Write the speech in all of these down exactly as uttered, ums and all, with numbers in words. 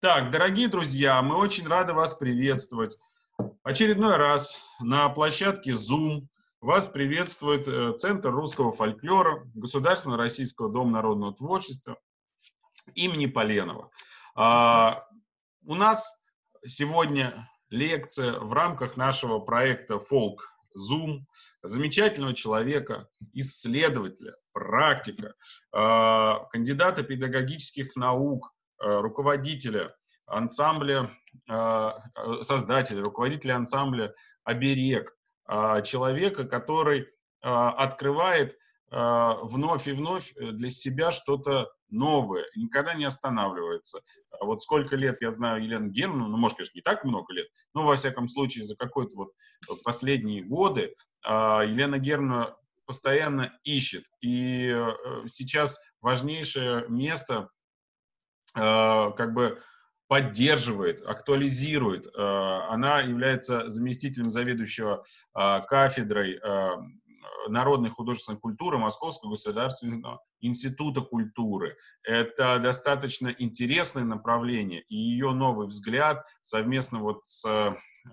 Так, дорогие друзья, мы очень рады вас приветствовать. Очередной раз на площадке Zoom вас приветствует э, Центр русского фольклора Государственного российского дома народного творчества имени Поленова. А, у нас сегодня лекция в рамках нашего проекта Folk Zoom замечательного человека, исследователя, практика, э, кандидата педагогических наук, э, руководителя ансамбля, э, создателя, руководителя ансамбля «Оберег», э, человека, который э, открывает э, вновь и вновь для себя что-то новое, никогда не останавливается. Вот сколько лет я знаю Елену Германовну, ну, может, конечно, не так много лет, но, во всяком случае, за какой-то вот последние годы э, Елена Германовна постоянно ищет. И э, сейчас важнейшее место э, как бы поддерживает, актуализирует. Э, она является заместителем заведующего э, кафедрой э, народной художественной культуры Московского государственного института культуры. Это достаточно интересное направление, и ее новый взгляд совместно вот с э,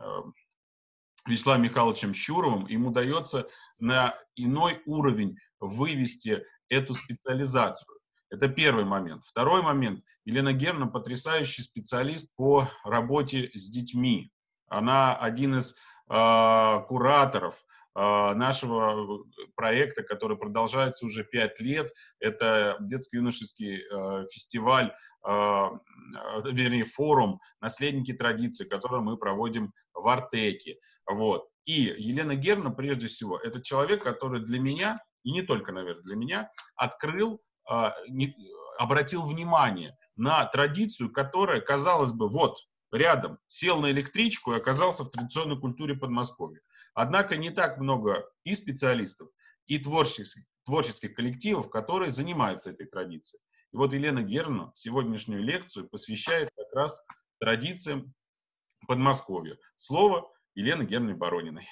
Вячеславом Михайловичем Щуровым им удается на иной уровень вывести эту специализацию. Это первый момент. Второй момент. Елена Германовна потрясающий специалист по работе с детьми. Она один из э, кураторов э, нашего проекта, который продолжается уже пять лет. Это детско-юношеский э, фестиваль, э, вернее, форум «Наследники традиций», который мы проводим в Артеке. Вот. И Елена Германовна, прежде всего, это человек, который для меня, и не только, наверное, для меня, открыл, э, не, обратил внимание на традицию, которая, казалось бы, вот, рядом, сел на электричку и оказался в традиционной культуре Подмосковья. Однако не так много и специалистов, и творческих, творческих коллективов, которые занимаются этой традицией. И вот Елена Германовна сегодняшнюю лекцию посвящает как раз традициям Подмосковья. Слово Елены Германовны Барониной.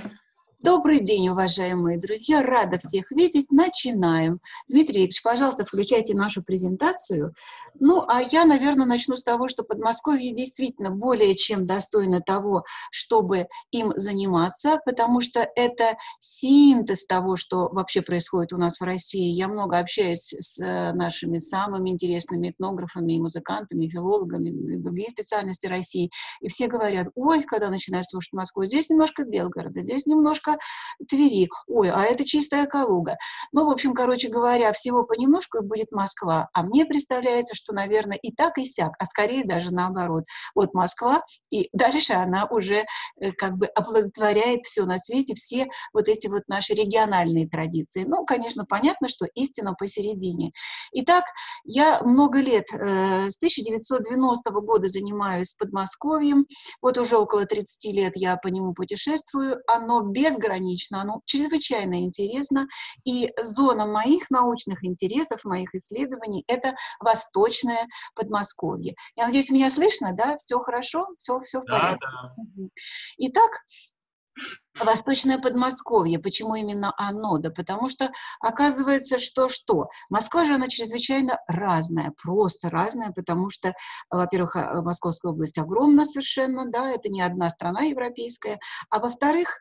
Добрый день, уважаемые друзья. Рада всех видеть. Начинаем. Дмитрий Ильич, пожалуйста, включайте нашу презентацию. Ну, а я, наверное, начну с того, что Подмосковье действительно более чем достойно того, чтобы им заниматься, потому что это синтез того, что вообще происходит у нас в России. Я много общаюсь с нашими самыми интересными этнографами, и музыкантами, и филологами, и другие специальности России, и все говорят: ой, когда начинаешь слушать Москву, здесь немножко Белгорода, здесь немножко Твери, ой, а это чистая Калуга. Ну, в общем, короче говоря, всего понемножку и будет Москва. А мне представляется, что, наверное, и так, и сяк, а скорее даже наоборот. Вот Москва, и дальше она уже э, как бы оплодотворяет все на свете, все вот эти вот наши региональные традиции. Ну, конечно, понятно, что истина посередине. Итак, я много лет, э, с тысяча девятьсот девяностого года занимаюсь Подмосковьем, вот уже около тридцати лет я по нему путешествую, оно безгранично, оно чрезвычайно интересно, и зона моих научных интересов, моих исследований — это Восточное Подмосковье. Я надеюсь, меня слышно, да? Все хорошо? Все, все в порядке? Да, да. Итак, Восточное Подмосковье. Почему именно оно? Да потому что оказывается, что что? Москва же, она чрезвычайно разная, просто разная, потому что, во-первых, Московская область огромна совершенно, да, это не одна страна европейская, а во-вторых,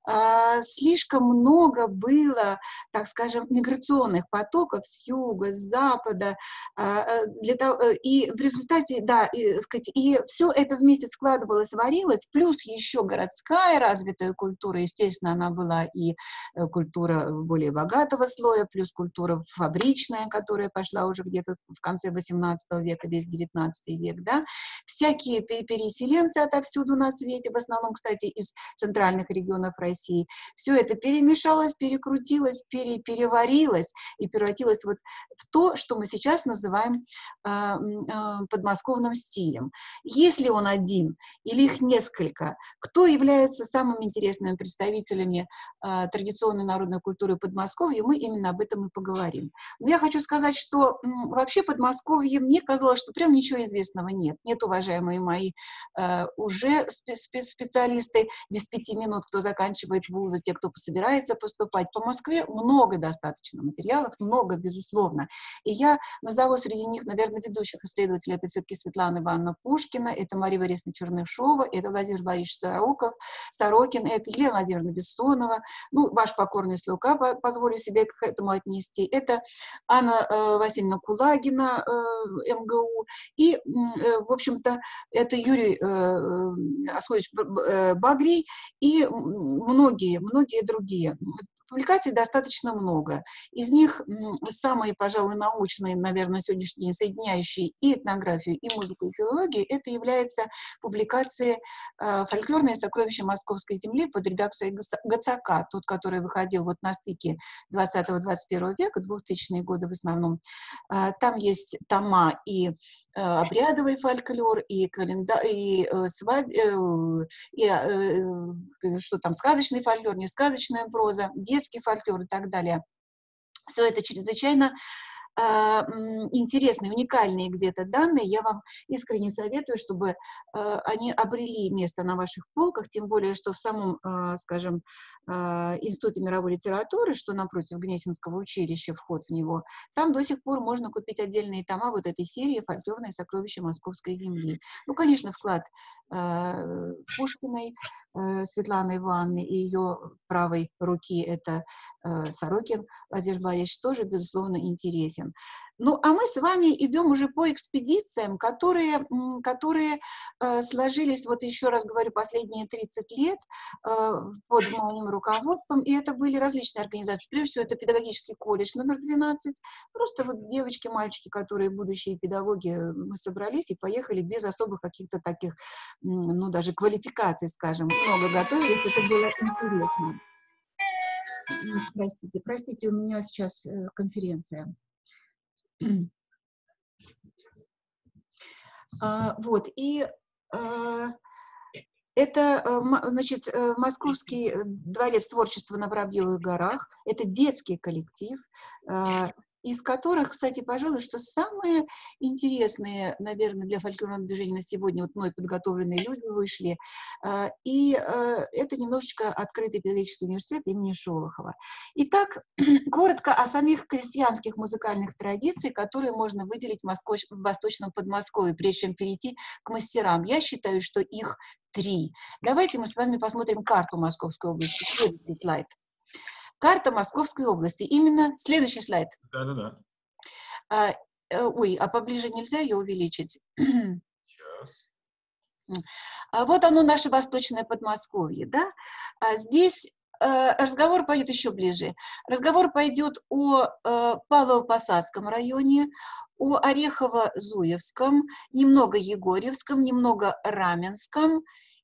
слишком много было, так скажем, миграционных потоков с юга, с запада, для того, и в результате, да, и, сказать, и все это вместе складывалось, варилось, плюс еще городская развитая культура, естественно, она была и культура более богатого слоя, плюс культура фабричная, которая пошла уже где-то в конце восемнадцатого века, весь девятнадцатый век, да, всякие переселенцы отовсюду на свете, в основном, кстати, из центральных регионов России, все это перемешалось, перекрутилось, пере, переварилось и превратилось вот в то, что мы сейчас называем э, э, подмосковным стилем. Если он один или их несколько, кто является самым интересным уважаемыми представителями э, традиционной народной культуры Подмосковья, мы именно об этом и поговорим. Но я хочу сказать, что м, вообще Подмосковье, мне казалось, что прям ничего известного нет. Нет, уважаемые мои э, уже спе- спе- специалисты, без пяти минут, кто заканчивает вузы, те, кто собирается поступать. По Москве много достаточно материалов, много, безусловно. И я назову среди них, наверное, ведущих исследователей. Это все-таки Светлана Ивановна Пушкина, это Мария Борисовна Чернышова, это Владимир Борисович Сороков, Сорокин, это Елена Владимировна Бессонова, ну, ваш покорный слуга, позволю себе к этому отнести, это Анна э, Васильевна Кулагина, э, эм гэ у, и, э, в общем-то, это Юрий э, Асхович Багрий и многие, многие другие. Публикаций достаточно много. Из них самые, пожалуй, научные, наверное, на сегодняшний день, соединяющие и этнографию, и музыку, и филологию, это является публикация э, «Фольклорные сокровища Московской земли» под редакцией Гацака, тот, который выходил вот на стыке двадцатого-двадцать первого века, двухтысячные годы в основном. Э, там есть тома и э, обрядовый фольклор, и календарь, и, э, свадь, э, и э, что там, сказочный фольклор, не сказочная проза, детский фольклор и так далее. Все это чрезвычайно э, интересные, уникальные где-то данные. Я вам искренне советую, чтобы э, они обрели место на ваших полках, тем более, что в самом, э, скажем, э, Институте мировой литературы, что напротив Гнесинского училища, вход в него, там до сих пор можно купить отдельные тома вот этой серии «Фольклорные сокровища Московской земли». Ну, конечно, вклад э, Пушкиной, э, Светланы Ивановны и ее правой руки, это э, Сорокин Владимир Борисович, тоже, безусловно, интересен. Ну, а мы с вами идем уже по экспедициям, которые, которые э, сложились, вот еще раз говорю, последние тридцать лет э, под моим руководством, и это были различные организации. Прежде всего, это педагогический колледж номер двенадцать, просто вот девочки, мальчики, которые будущие педагоги, мы собрались и поехали без особых каких-то таких, ну, даже квалификаций, скажем, много готовились, это было интересно. Простите, простите, у меня сейчас э, конференция. а, вот, и а, это, значит, Московский дворец творчества на Воробьевых горах, это детский коллектив, а, из которых, кстати, пожалуй, что самые интересные, наверное, для фольклорного движения на сегодня, вот мной подготовленные люди вышли, и это немножечко открытый педагогический университет имени Шолохова. Итак, коротко о самих крестьянских музыкальных традициях, которые можно выделить в, Москве, в Восточном Подмосковье, прежде чем перейти к мастерам. Я считаю, что их три. Давайте мы с вами посмотрим карту Московской области. Следующий слайд. Карта Московской области. Именно следующий слайд. Да-да-да. А, ой, а поближе нельзя ее увеличить? Сейчас. А вот оно, наше Восточное Подмосковье, да? А здесь э, разговор пойдет еще ближе. Разговор пойдет о э, Павлово-Посадском районе, о Орехово-Зуевском, немного Егорьевском, немного Раменском,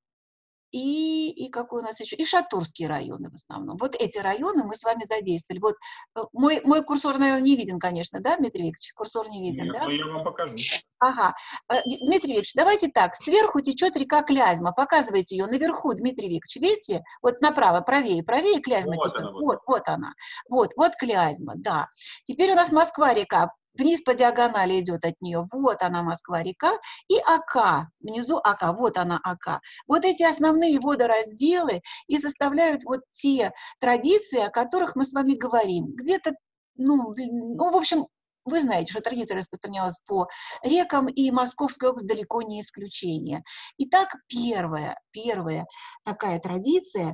И, и какой у нас еще? И Шатурские районы в основном. Вот эти районы мы с вами задействовали. Вот мой, мой курсор, наверное, не виден, конечно, да, Дмитрий Викторович? Курсор не виден, Нет, да? но я вам покажу. Ага. Дмитрий Викторович, давайте так. Сверху течет река Клязьма. Показывайте ее наверху, Дмитрий Викторович. Видите? Вот направо, правее, правее Клязьма Вот течет. она, вот. Вот, вот она. Вот, вот Клязьма, да. Теперь у нас Москва-река. Вниз по диагонали идет от нее. Вот она, Москва-река. И Ока. Внизу Ока. Вот она, Ока. Вот эти основные водоразделы и составляют вот те традиции, о которых мы с вами говорим. Где-то, ну, ну, в общем, вы знаете, что традиция распространялась по рекам, и Московская область далеко не исключение. Итак, первая, первая такая традиция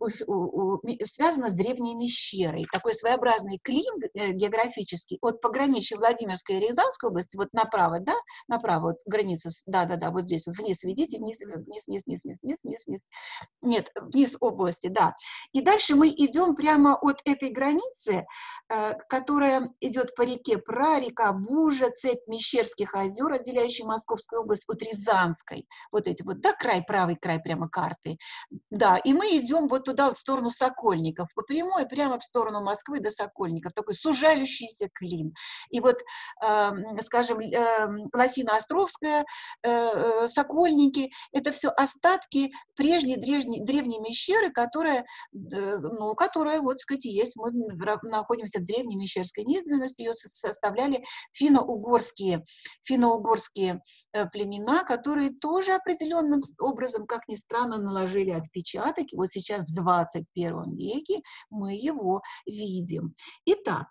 связана с древней Мещерой. Такой своеобразный клин географический от пограничья Владимирской и Рязанской области, вот направо, да, направо, вот граница, да-да-да, вот здесь, вот вниз видите, вниз, вниз, вниз, вниз, вниз, вниз, вниз, вниз. Нет, вниз области, да. И дальше мы идем прямо от этой границы, которая идет по реке Днепра, река Бужа, цепь Мещерских озер, отделяющая Московскую область от Рязанской. Вот эти вот, да, край, правый край прямо карты. Да, и мы идем вот туда, вот в сторону Сокольников, по прямой, прямо в сторону Москвы до Сокольников, такой сужающийся клин. И вот, э, скажем, э, Лосино-Островская, э, э, Сокольники, это все остатки прежней древней, древней Мещеры, которая, э, ну, которая, вот, сказать, есть. Мы находимся в древней Мещерской низменности, ее составляли финно-угорские, финно-угорские э, племена, которые тоже определенным образом, как ни странно, наложили отпечаток. И вот сейчас в двадцать первом веке мы его видим. Итак,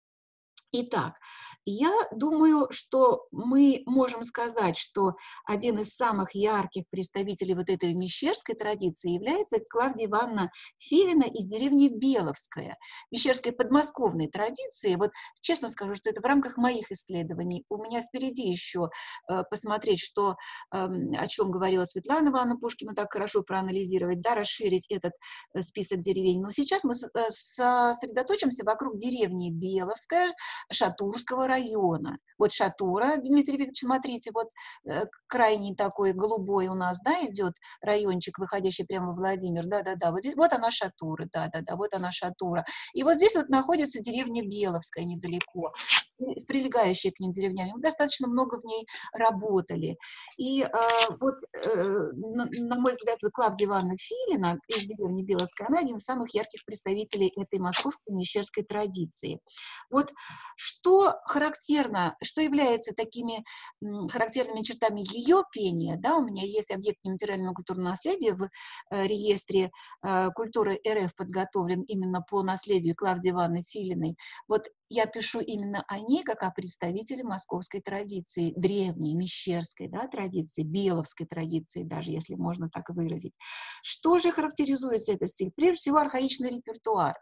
Итак, я думаю, что мы можем сказать, что один из самых ярких представителей вот этой мещерской традиции является Клавдия Ивановна Филина из деревни Беловская, мещерской подмосковной традиции. Вот честно скажу, что это в рамках моих исследований. У меня впереди еще э, посмотреть, что, э, о чем говорила Светлана Ивановна Пушкина, так хорошо проанализировать, да, расширить этот э, список деревень. Но сейчас мы э, сосредоточимся вокруг деревни Беловская, Шатурского района. Вот Шатура, Дмитрий Викторович, смотрите, вот э, крайний такой голубой у нас, да, идет райончик, выходящий прямо в Владимир, да-да-да, вот, вот она Шатура, да-да-да, вот она Шатура. И вот здесь вот находится деревня Беловская недалеко, с прилегающей к ним деревнями. Мы достаточно много в ней работали. И э, вот, э, на, на мой взгляд, Клавдия Ивановна Филина из деревни Беловская, она один из самых ярких представителей этой московской мещерской традиции. Вот что характерно, что является такими м, характерными чертами ее пения, да, у меня есть объект нематериального культурного наследия в э, реестре э, культуры РФ подготовлен именно по наследию Клавдии Ивановны Филиной. Вот я пишу именно о ней как о представителе московской традиции, древней, мещерской, да, традиции, беловской традиции, даже если можно так выразить. Что же характеризуется этот стиль? Прежде всего, архаичный репертуар.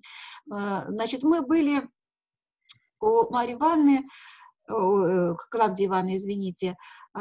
Значит, мы были у Марьи Ивановны, Клавдии Ивановны, извините,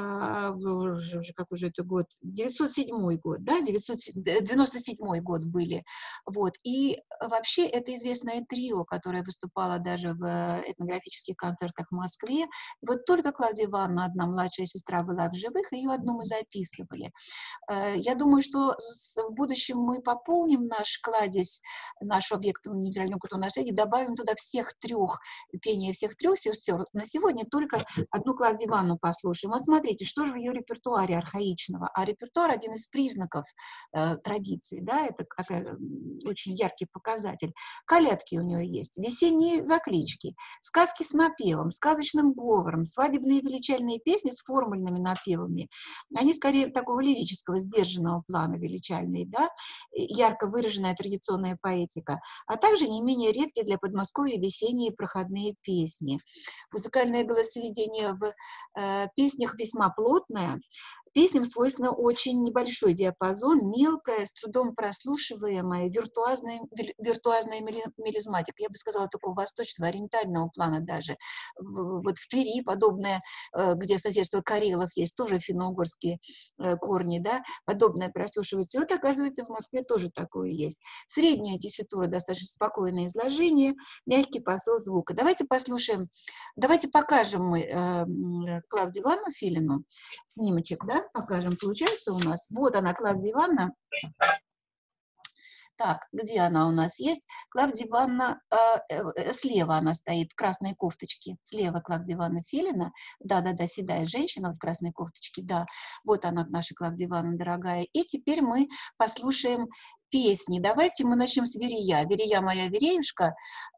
как уже это год, девятьсот седьмой год, да, девяносто седьмой год были, вот, и вообще это известное трио, которое выступало даже в этнографических концертах в Москве, вот только Клавдия Ивановна, одна младшая сестра, была в живых, ее одну мы записывали. Я думаю, что в будущем мы пополним наш кладезь, наш объект нематериального культурного наследия, добавим туда всех трех, пение всех трех сестер. На сегодня только одну Клавдию Ивановну послушаем. Вот смотрите, что же в ее репертуаре архаичного. А репертуар — один из признаков э, традиции, да, это такой очень яркий показатель. Колядки у нее есть, весенние заклички, сказки с напевом, сказочным говором, свадебные величальные песни с формульными напевами. Они скорее такого лирического, сдержанного плана величальные, да, ярко выраженная традиционная поэтика, а также не менее редкие для Подмосковья весенние проходные песни. Музыкальное голосоведение в э, песнях весьма плотное. Песням свойственно очень небольшой диапазон, мелкая, с трудом прослушиваемая, виртуозная, виртуозная мелизматика. Я бы сказала, такого восточного, ориентального плана даже. Вот в Твери подобное, где соседство Карелов есть, тоже финно-угорские корни, да, подобное прослушивается. И вот, оказывается, в Москве тоже такое есть. Средняя тесситура, достаточно спокойное изложение, мягкий посыл звука. Давайте послушаем, давайте покажем мы э, Клавдию Ивановну Филину снимочек, да, покажем, получается у нас. Вот она, Клавдия Ивановна. Так, где она у нас есть? Клавдия Ивановна, э, э, слева она стоит, в красной кофточке. Слева Клавдия Ивановна Филина. Да-да-да, седая женщина в красной кофточке, да. Вот она, наша Клавдия Ивановна дорогая. И теперь мы послушаем песни. Давайте мы начнем с «Верея». «Верея моя вереюшка».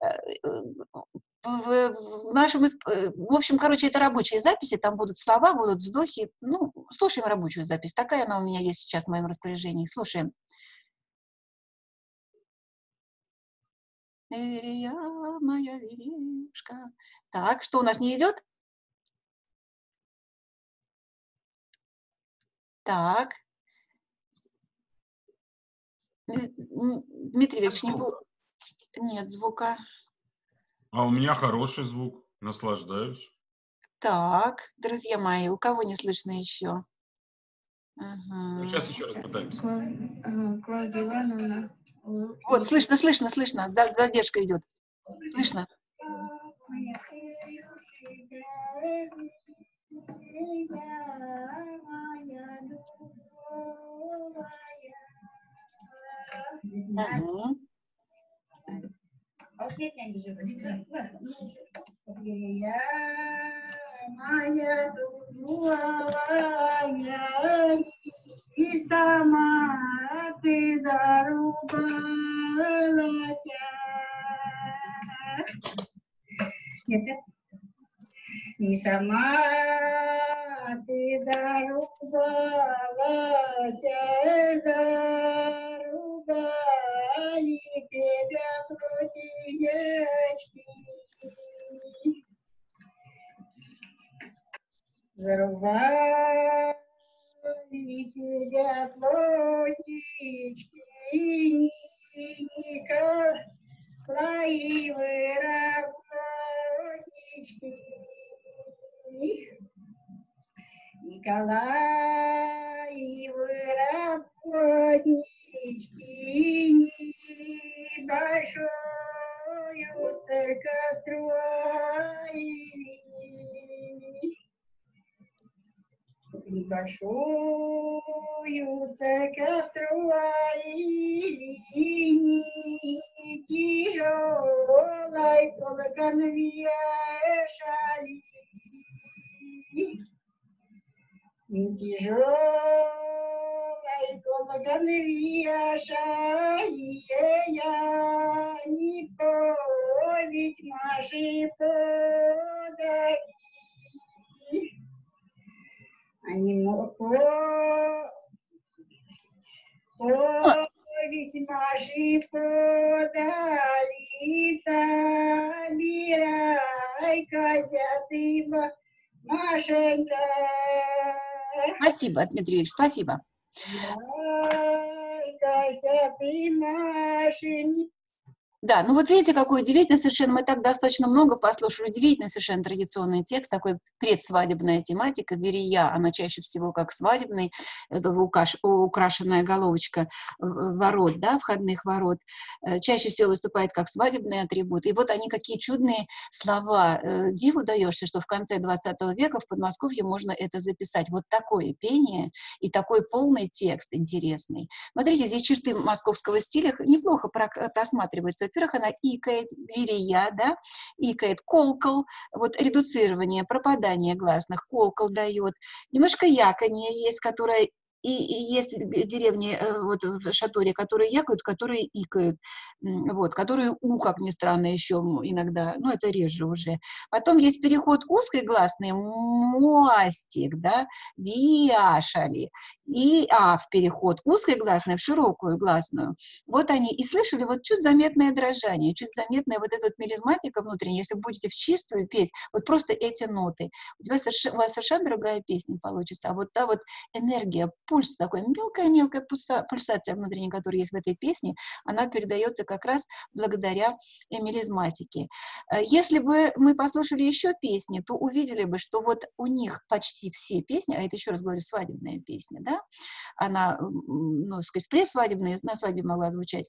В, в нашем, в общем, короче, это рабочие записи, там будут слова, будут вздохи. Ну, слушаем рабочую запись. Такая она у меня есть сейчас в моем распоряжении. Слушаем. Верея моя вереюшка. Так, что у нас не идет? Так. Дмитрий Викторович, не было... Нет звука. А у меня хороший звук, наслаждаюсь. Так, друзья мои, у кого не слышно еще? Ага. Ну, сейчас еще раз пытаемся. Клавдия Ивановна. Вот, слышно, слышно, слышно, задержка идет. Слышно. Мгм. А уж нет, я не живу. Я моя дурная, и сама ты зарубалась. Нет, и сама ты зарубалась, зарубали тебя плотнички. Зарубали тебя плотнички, Николаевы работнички. Николаевы работнички, небольшую церковь строили. Небольшую церковь строили, не тяжелой колокол вешали. Не тяжелой колокол вешали, я не поведь Маши подари. Они могут поведь Маши подари, собирай, козятый Машенька. Спасибо, Дмитрий Ильич, спасибо. Собирай, козятый Машенька. Да, ну вот видите, какой удивительный совершенно, мы так достаточно много послушали, удивительный совершенно традиционный текст, такой предсвадебная тематика, верия, она чаще всего как свадебный, это укаш, украшенная головочка ворот, да, входных ворот, чаще всего выступает как свадебный атрибут. И вот они какие чудные слова, диву даешься, что в конце двадцатого века в Подмосковье можно это записать. Вот такое пение и такой полный текст интересный. Смотрите, здесь черты московского стиля неплохо просматриваются. Во-первых, она икает, верия, да, икает, колкол, вот редуцирование, пропадание гласных, колкол дает. Немножко яканье есть, которое и, и есть деревни вот в Шаторе, которые якают, которые икают, вот, которые у, как ни странно, еще иногда, ну, это реже уже. Потом есть переход узкой гласной, муастик, да, виашали, и а в переход узкой гласной в широкую гласную. Вот они, и слышали вот чуть заметное дрожание, чуть заметная вот эта вот мелизматика внутренняя, если будете в чистую петь, вот просто эти ноты. У тебя совершенно, у вас совершенно другая песня получится, а вот та вот энергия, пульс такой, мелкая-мелкая пульсация внутренняя, которая есть в этой песне, она передается как раз благодаря мелизматике. Если бы мы послушали еще песни, то увидели бы, что вот у них почти все песни, а это, еще раз говорю, свадебная песня, да, она, ну, сказать, пресвадебная, на свадьбе могла звучать,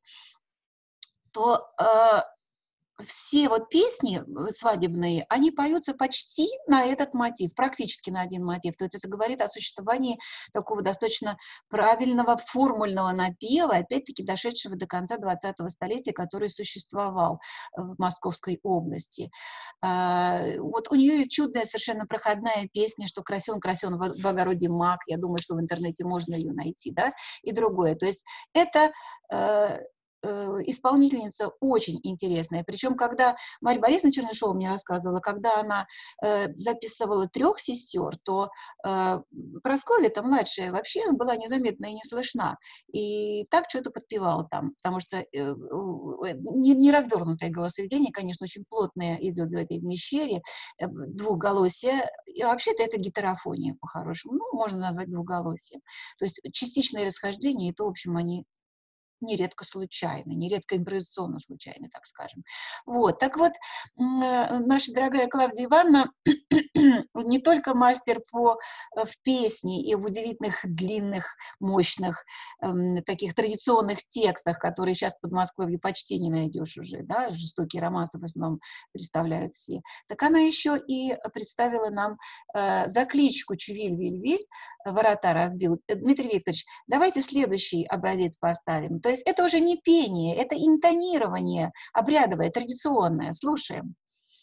то э, все вот песни свадебные, они поются почти на этот мотив, практически на один мотив. То есть это говорит о существовании такого достаточно правильного формульного напева, опять-таки дошедшего до конца двадцатого столетия, который существовал в Московской области. Вот у нее чудная совершенно проходная песня, что красен-красен в огороде мак, я думаю, что в интернете можно ее найти, да, и другое. То есть это исполнительница очень интересная. Причем, когда Марья Борисовна Чернышова мне рассказывала, когда она э, записывала трех сестер, то э, Прасковья-то младшая вообще была незаметна и не слышна. И так что-то подпевала там, потому что э, э, не, не развернутое голосоведение, конечно, очень плотное идет в этой мещере, э, двухголосие. И вообще-то это гетерофония по-хорошему. Ну, можно назвать двухголосием. То есть частичные расхождения, и то, в общем, они нередко случайно, нередко импровизационно случайно, так скажем. Вот, так вот, наша дорогая Клавдия Ивановна не только мастер по, в песне и в удивительных, длинных, мощных, эм, таких традиционных текстах, которые сейчас в Подмосковье почти не найдешь уже, да, жестокие романсы в основном представляют все, так она еще и представила нам э, закличку «Чувиль-виль-виль», «Ворота разбил». Дмитрий Викторович, давайте следующий образец поставим. То есть это уже не пение, это интонирование обрядовое, традиционное. Слушаем.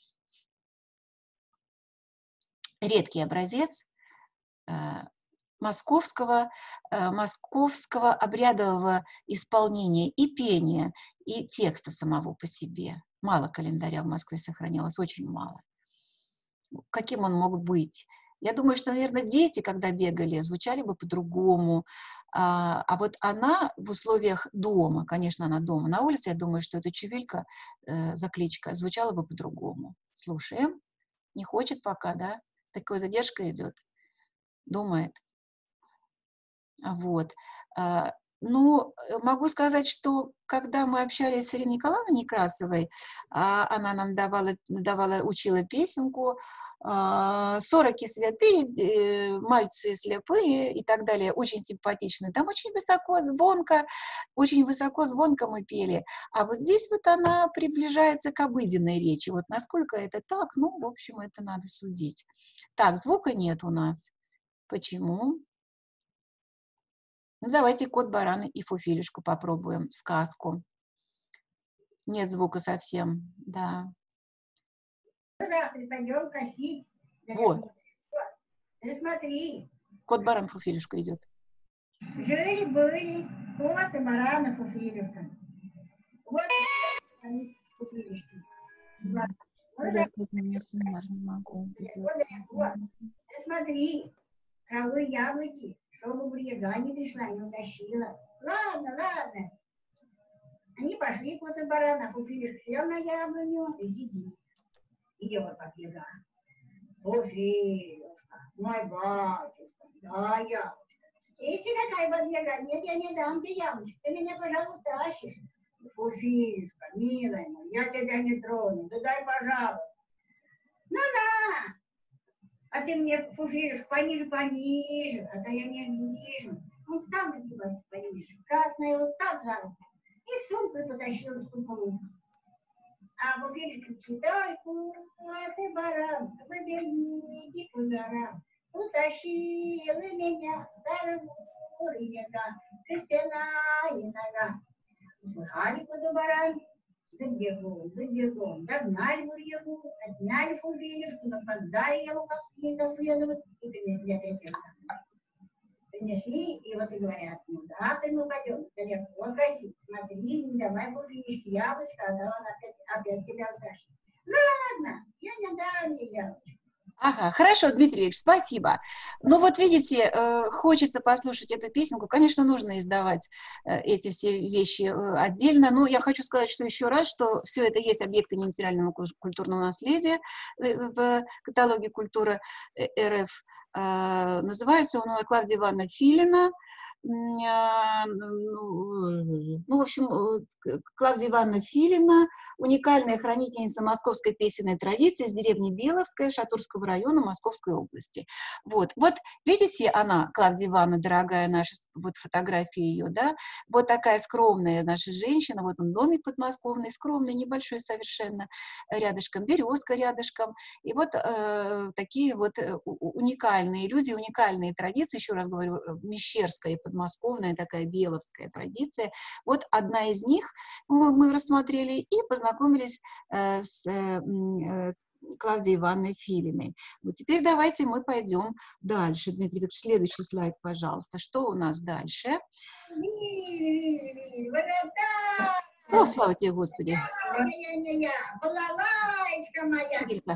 Редкий образец э, московского, э, московского обрядового исполнения и пения, и текста самого по себе. Мало календаря в Москве сохранилось, очень мало. Каким он мог быть? Я думаю, что, наверное, дети, когда бегали, звучали бы по-другому. А, а вот она в условиях дома, конечно, она дома, на улице, я думаю, что эта чувилька, э, закличка, звучала бы по-другому. Слушаем. Не хочет пока, да? С такой задержкой идет. Думает. Вот. А, Ну, могу сказать, что когда мы общались с Ириной Николаевной Некрасовой, а, она нам давала, давала, учила песенку а, «Сороки святые, э, мальцы слепые» и так далее, очень симпатичные. Там очень высоко, звонко, очень высоко, звонко мы пели. А вот здесь вот она приближается к обыденной речи. Вот насколько это так, ну, в общем, это надо судить. Так, звука нет у нас. Почему? Ну, давайте «Кот, баран и фуфелюшку» попробуем, сказку. Нет звука совсем, да. Завтра пойдем косить. Вот. Ты смотри. «Кот, баран, фуфелюшка» идет. Жили-были кот и баран и фуфелюшка. Вот они фуфелюшки. Вот. Вот Да, так. я семинар не могу. Вот, вот. Ты смотри, травы яблоки, чтобы бурьяга не пришла, не утащила. Ладно, ладно. Они пошли, кот и баран, а фуфелюшка сел на яблоню и сидит. Идет как яга. Фуфелюшка, мой батюшка, да, яблочко. Если какая бабьяга, нет, я не дам тебе яблочко, ты меня, пожалуйста, тащишь. Фуфелюшка, милая моя, я тебя не трону, да дай, пожалуйста. Ну на! А ты мне, фуфелюшка, пониже, пониже, а то я не вижу. Он стал нагибаться пониже, как на его так за руку, и в сумку и потащил в сумку. А фуфелюшка читай, кот и баран, побегите по горам. Утащила меня старого бурьяга, костяная нога. Услыхали, кот и баран, за бегом, за бегом, догнали бурьягу, отняли фуфелюшку, но когда его как следовало следовать, и принесли опять его. Принесли, и вот и говорят, ну завтра мы пойдем далеко косить, смотри, не давай фуфелюшке яблочко, а то он опять, опять тебя утащит. Ну ладно, я не дам ей яблочко. Ага, хорошо, Дмитрий Ильич, спасибо. Ну вот видите, э, хочется послушать эту песенку. Конечно, нужно издавать э, эти все вещи э, отдельно, но я хочу сказать, что еще раз, что все это есть объекты нематериального культурного наследия э, в каталоге культуры эр эф. Э, называется он Клавдия Ивановна Филина. Ну, в общем, Клавдия Ивановна Филина, уникальная хранительница московской песенной традиции с деревни Беловская, Шатурского района Московской области. Вот, вот видите, она, Клавдия Ивановна, дорогая наша, вот фотография ее, да, вот такая скромная наша женщина, вот он домик подмосковный, скромный, небольшой совершенно, рядышком березка рядышком, и вот э, такие вот уникальные люди, уникальные традиции, еще раз говорю, мещерская и подмосковная такая беловская традиция. Вот одна из них мы, мы рассмотрели и познакомились э, с э, Клавдией Ивановной Филиной. Вот теперь давайте мы пойдем дальше. Дмитрий Викторович, следующий слайд, пожалуйста. Что у нас дальше? О, слава тебе, Господи! Балалайка моя! Чуделька.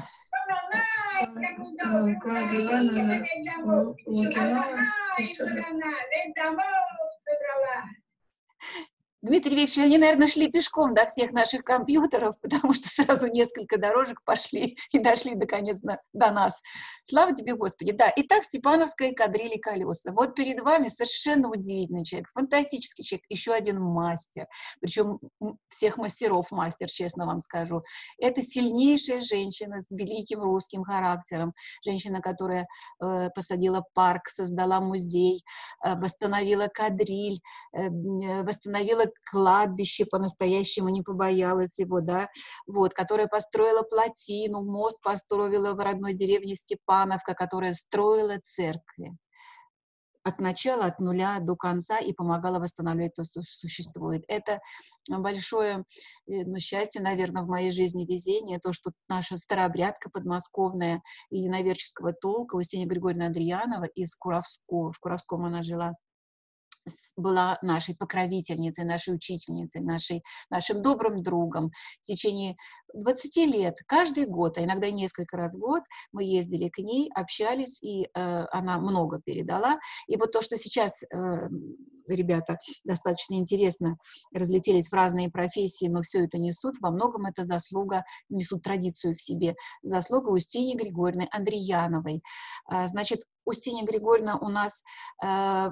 Клавдия Ивановна Лукинова. Весь домов собрала. Дмитрий Викторович, они, наверное, шли пешком до всех наших компьютеров, потому что сразу несколько дорожек пошли и дошли, наконец, на, до нас. Слава тебе, Господи. Да, итак, Степановская кадриль и колеса. Вот перед вами совершенно удивительный человек, фантастический человек, еще один мастер, причем всех мастеров мастер, честно вам скажу. Это сильнейшая женщина с великим русским характером, женщина, которая э, посадила парк, создала музей, э, восстановила кадриль, э, восстановила кладбище, по-настоящему не побоялась его, да, вот, которая построила плотину, мост построила в родной деревне Степановка, которая строила церкви от начала, от нуля до конца и помогала восстанавливать то, что существует. Это большое ну, счастье, наверное, в моей жизни, везение, то, что наша старообрядка подмосковная единоверческого толка Устинья Григорьевна Андреянова из Куровского, в Куровском она жила, была нашей покровительницей, нашей учительницей, нашей, нашим добрым другом. В течение двадцати лет, каждый год, а иногда несколько раз в год, мы ездили к ней, общались, и э, она много передала. И вот то, что сейчас э, ребята достаточно интересно разлетелись в разные профессии, но все это несут, во многом это заслуга, несут традицию в себе, заслуга Устиньи Григорьевны Андрияновой. А, значит, Устинья Григорьевна у нас э, э,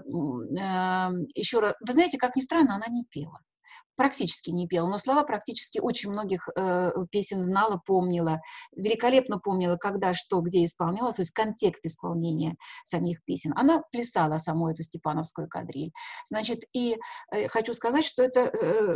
еще раз, вы знаете, как ни странно, она не пела. Практически не пела, но слова практически очень многих э, песен знала, помнила, великолепно помнила, когда, что, где исполнялось, то есть контекст исполнения самих песен. Она плясала саму эту степановскую кадриль. Значит, и э, хочу сказать, что это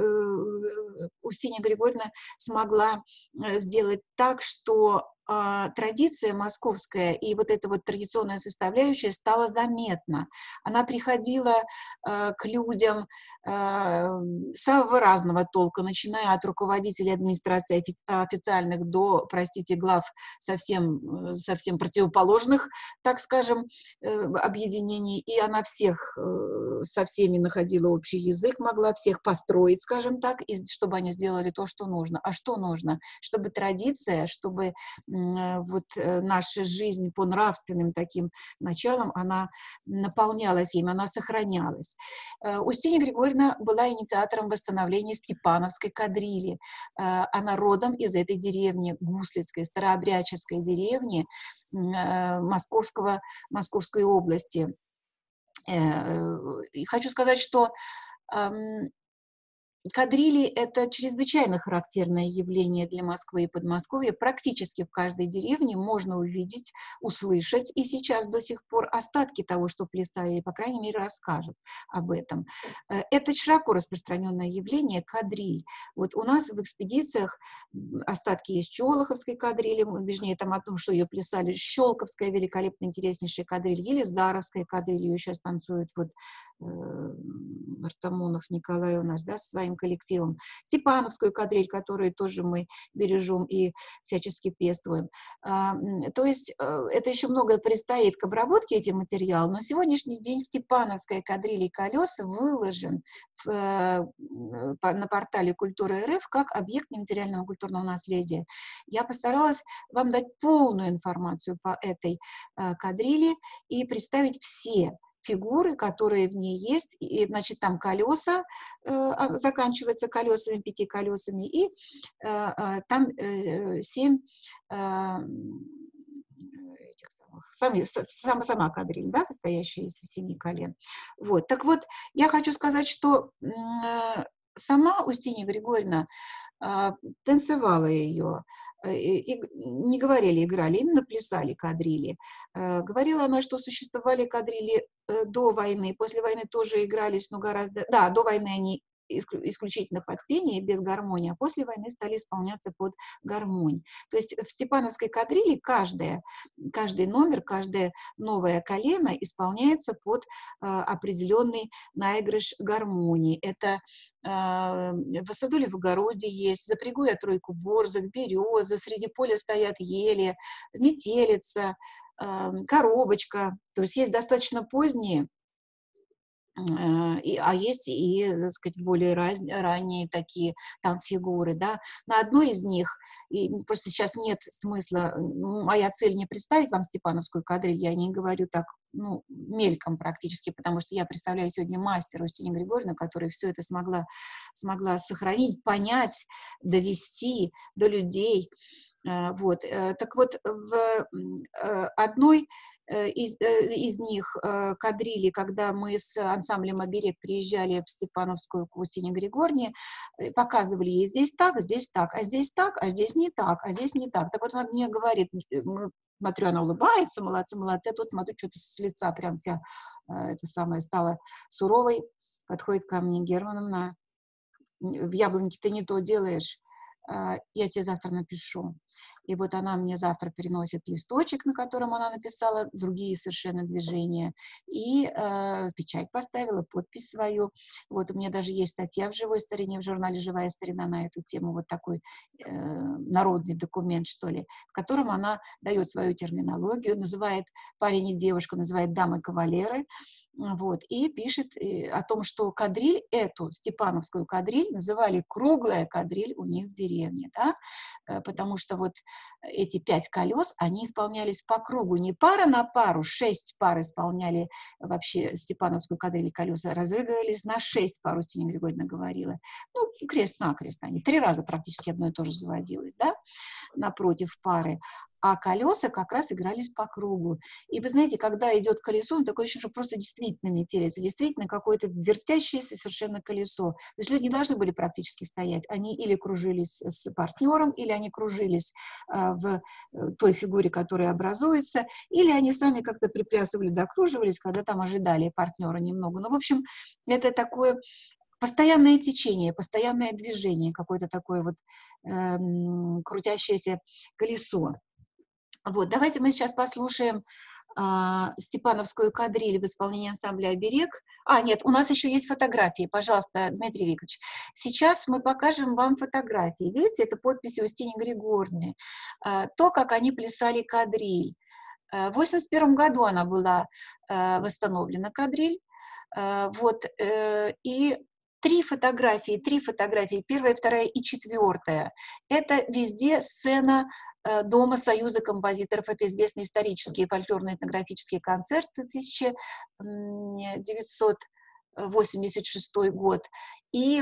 э, Устинья Григорьевна смогла э, сделать так, что традиция московская и вот эта вот традиционная составляющая стала заметна. Она приходила э, к людям э, самого разного толка, начиная от руководителей администрации официальных до, простите, глав совсем, совсем противоположных, так скажем, э, объединений. И она всех, э, со всеми находила общий язык, могла всех построить, скажем так, и чтобы они сделали то, что нужно. А что нужно? Чтобы традиция, чтобы вот наша жизнь по нравственным таким началам, она наполнялась им, она сохранялась. Устинья Григорьевна была инициатором восстановления Степановской кадрили. Она родом из этой деревни, Гуслицкой, старообрядческой деревни Московского, Московской области. И хочу сказать, что кадрили – это чрезвычайно характерное явление для Москвы и Подмосковья. Практически в каждой деревне можно увидеть, услышать, и сейчас до сих пор остатки того, что плясали, или, по крайней мере, расскажут об этом. Это широко распространенное явление кадриль. Вот у нас в экспедициях остатки есть Чолоховской кадрили, вернее, там о том, что ее плясали, Щелковская, великолепно интереснейшая кадриль, Елизаровская кадриль, ее сейчас танцует вот Артамонов Николай у нас, да, со своим коллективом, Степановскую кадриль, которую тоже мы бережем и всячески пестуем. А, то есть это еще многое предстоит к обработке этих материалов, но сегодняшний день Степановская кадриль и колеса выложен в, на портале Культура РФ как объект нематериального культурного наследия. Я постаралась вам дать полную информацию по этой а, кадрили и представить все фигуры, которые в ней есть, и, значит, там колеса, э, заканчиваются колесами, пяти колесами, и э, э, там э, семь э, этих самых, сами, сама, сама кадриль, да, состоящая из семи колен. Вот, так вот, я хочу сказать, что э, сама Устинья Григорьевна э, танцевала ее, И, не говорили, играли, именно плясали кадрили. Говорила она, что существовали кадрили до войны, после войны тоже игрались, но гораздо... Да, до войны они исключительно под пение, без гармонии, а после войны стали исполняться под гармонь. То есть в степановской кадрили каждая, каждый номер, каждое новое колено исполняется под а, определенный наигрыш гармонии. Это а, в Садуле в огороде есть, запрягу я тройку борзых, березы, среди поля стоят ели, метелица, а, коробочка. То есть есть достаточно поздние И, а есть и, так сказать, более раз, ранние такие там фигуры, да. На одной из них, и просто сейчас нет смысла, ну, моя цель не представить вам Степановскую кадриль, я не говорю так, ну, мельком практически, потому что я представляю сегодня мастера Устинью Григорьевну, которая все это смогла, смогла сохранить, понять, довести до людей. Вот. Так вот, в одной из, из них кадрили, когда мы с ансамблем «Оберег» приезжали в Степановскую к Устине Григорьевне, показывали ей здесь так, здесь так, а здесь так, а здесь не так, а здесь не так. Так вот она мне говорит, смотрю, она улыбается, молодцы, молодцы, а тут смотрю, что-то с лица прям вся это самое стала суровой, подходит ко мне: Германовна, в Яблоньке ты не то делаешь, я тебе завтра напишу. И вот она мне завтра переносит листочек, на котором она написала другие совершенно движения, и э, печать поставила, подпись свою. Вот у меня даже есть статья в «Живой старине», в журнале «Живая старина» на эту тему, вот такой э, народный документ, что ли, в котором она дает свою терминологию, называет парень и девушку, называет дамы-кавалеры, вот, и пишет о том, что кадриль, эту степановскую кадриль называли круглая кадриль у них в деревне, да, потому что вот эти пять колес, они исполнялись по кругу, не пара на пару, шесть пар исполняли вообще степановскую кадриль, колеса разыгрывались на шесть пар, Устинья Григорьевна говорила. Ну, крест-накрест они, три раза практически одно и то же заводилось, да, напротив пары. А колеса как раз игрались по кругу. И вы знаете, когда идет колесо, он такое ощущение, что просто действительно метелится, действительно какое-то вертящееся совершенно колесо. То есть люди не должны были практически стоять. Они или кружились с партнером, или они кружились а, в той фигуре, которая образуется, или они сами как-то приплясывали, докруживались, когда там ожидали партнера немного. Ну, в общем, это такое постоянное течение, постоянное движение, какое-то такое вот эм, крутящееся колесо. Вот, давайте мы сейчас послушаем а, степановскую кадриль в исполнении ансамбля «Оберег». А, нет, у нас еще есть фотографии. Пожалуйста, Дмитрий Викторович. Сейчас мы покажем вам фотографии. Видите, это подписи Устиньи Григорьевны. А, то, как они плясали кадриль. А, в восемьдесят первом году она была а, восстановлена, кадриль. А, вот, э, и три фотографии, три фотографии, первая, вторая и четвертая. Это везде сцена Дома Союза композиторов. Это известные исторические фольклорно-этнографические концерты, тысяча девятьсот восемьдесят шестой год. И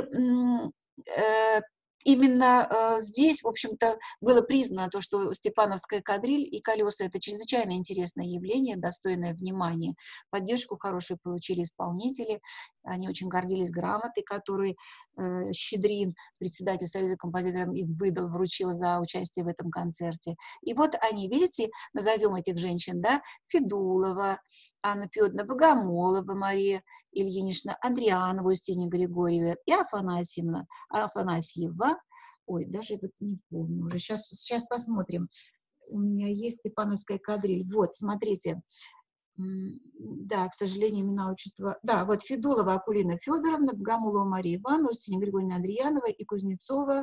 э, именно э, здесь, в общем-то, было признано то, что степановская кадриль и колеса — это чрезвычайно интересное явление, достойное внимания. Поддержку хорошую получили исполнители. Они очень гордились грамотой, которую э, Щедрин, председатель Союза композиторов, им выдал, вручил за участие в этом концерте. И вот они, видите, назовем этих женщин, да, Федулова, Анна Федоровна, Богомолова Мария Ильинична, Андрианова Устинья Григорьева и Афанасьевна, Афанасьева. Ой, даже вот не помню уже. Сейчас, сейчас посмотрим. У меня есть степановская кадриль. Вот, смотрите. Да, к сожалению, имена, отчества. Да, вот Федулова Акулина Федоровна, Богомолова Мария Ивановна, Устинья Григорьевна Андриянова и Кузнецова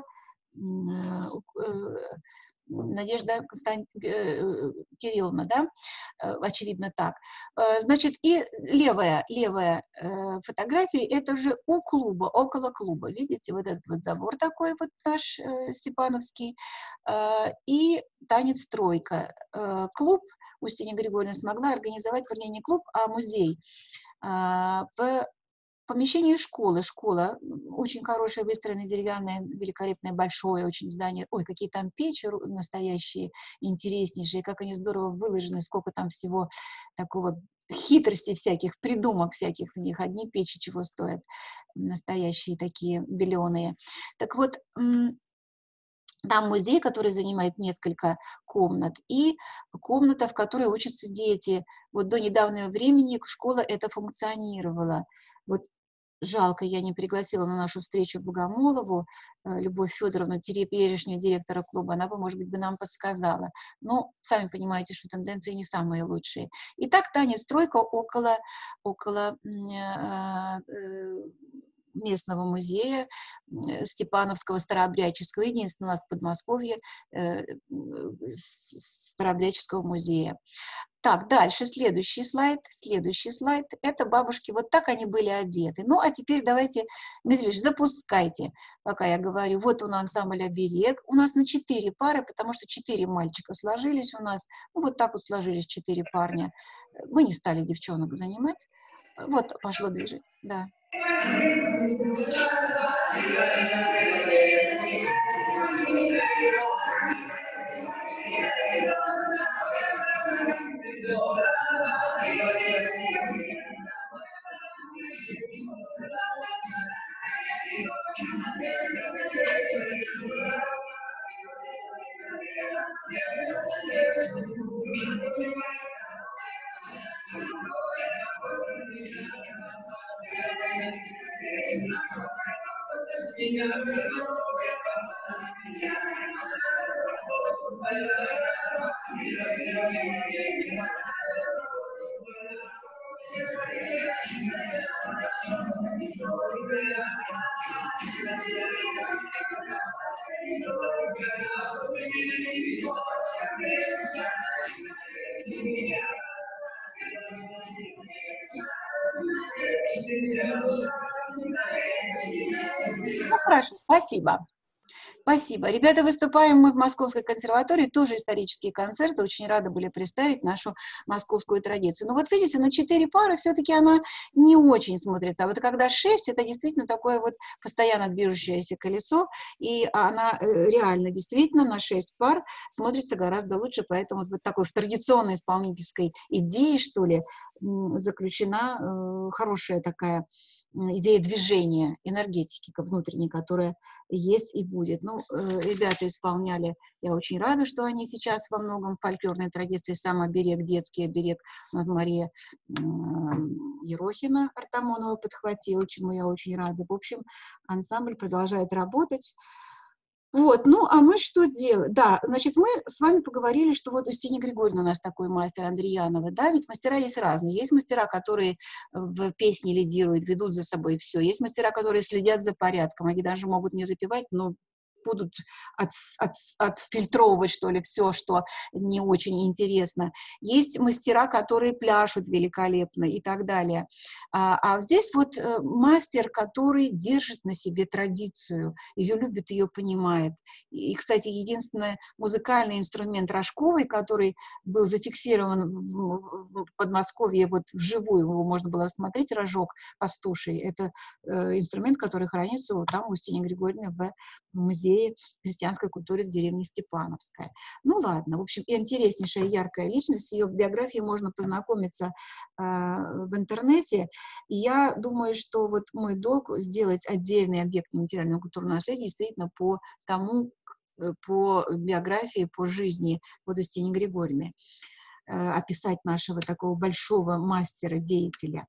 Надежда Констант... Кирилловна, да, очевидно так. Значит, и левая, левая фотография, это уже у клуба, около клуба, видите, вот этот вот забор такой вот наш степановский, и танец «Тройка». Клуб Устинья Григорьевна смогла организовать, вернее, не клуб, а музей в помещение школы. Школа очень хорошая, выстроенная, деревянная, великолепное, большое очень здание. Ой, какие там печи настоящие, интереснейшие, как они здорово выложены, сколько там всего такого, хитростей всяких, придумок всяких в них. Одни печи чего стоят, настоящие такие беленые. Так вот, там музей, который занимает несколько комнат, и комната, в которой учатся дети. Вот до недавнего времени школа эта функционировала. Вот жалко, я не пригласила на нашу встречу Богомолову, Любовь Федоровну, теперешнюю директора клуба, она бы, может быть, бы нам подсказала. Но сами понимаете, что тенденции не самые лучшие. Итак, танец «Тройка» около, около местного музея Степановского, Старообрядческого, единственного у нас в Подмосковье Старообрядческого музея. Так, дальше, следующий слайд, следующий слайд. Это бабушки, вот так они были одеты. Ну, а теперь давайте, Дмитрий Ильич, запускайте, пока я говорю. Вот у нас ансамбль «Оберег». У нас на четыре пары, потому что четыре мальчика сложились у нас. Ну, вот так вот сложились четыре парня. Мы не стали девчонок занимать. Вот пошло движение, да. Ну, хорошо, спасибо. Спасибо. Ребята, выступаем мы в Московской консерватории, тоже исторические концерты, очень рады были представить нашу московскую традицию. Но вот видите, на четыре пары все-таки она не очень смотрится, а вот когда шесть, это действительно такое вот постоянно движущееся колесо, и она реально действительно на шесть пар смотрится гораздо лучше, поэтому вот такой в традиционной исполнительской идее, что ли, заключена хорошая такая идея движения, энергетики внутренней, которая есть и будет. Ну, ребята исполняли, я очень рада, что они сейчас во многом фольклорной традиции, сам оберег, детский оберег, Мария Ерохина Артамонова подхватила, чему я очень рада. В общем, ансамбль продолжает работать. Вот, ну, а мы что делаем? Да, значит, мы с вами поговорили, что вот Устинья Григорьевна у нас такой мастер, Андреянова, да, ведь мастера есть разные. Есть мастера, которые в песне лидируют, ведут за собой все. Есть мастера, которые следят за порядком, они даже могут не запевать, но будут от, от, отфильтровывать, что ли, все, что не очень интересно. Есть мастера, которые пляшут великолепно и так далее. А, а здесь вот э, мастер, который держит на себе традицию, ее любит, ее понимает. И, кстати, единственный музыкальный инструмент Рожковой, который был зафиксирован в, в Подмосковье вот вживую, его можно было рассмотреть, рожок пастуший, это э, инструмент, который хранится вот там у Устиньи Григорьевны в музее христианской культуры в деревне Степановская. Ну ладно, в общем, интереснейшая, яркая личность, с ее биографией можно познакомиться э, в интернете. И я думаю, что вот мой долг сделать отдельный объект нематериального культурного наследия действительно по тому, по биографии, по жизни вот Устиньи Григорьевны, э, описать нашего такого большого мастера-деятеля,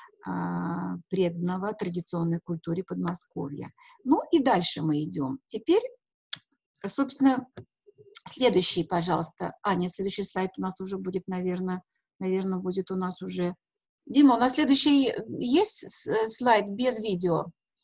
преданного традиционной культуре Подмосковья. Ну и дальше мы идем. Теперь, собственно, следующий, пожалуйста. А, нет, следующий слайд у нас уже будет, наверное, наверное, будет у нас уже... Дима, у нас следующий есть слайд без видео?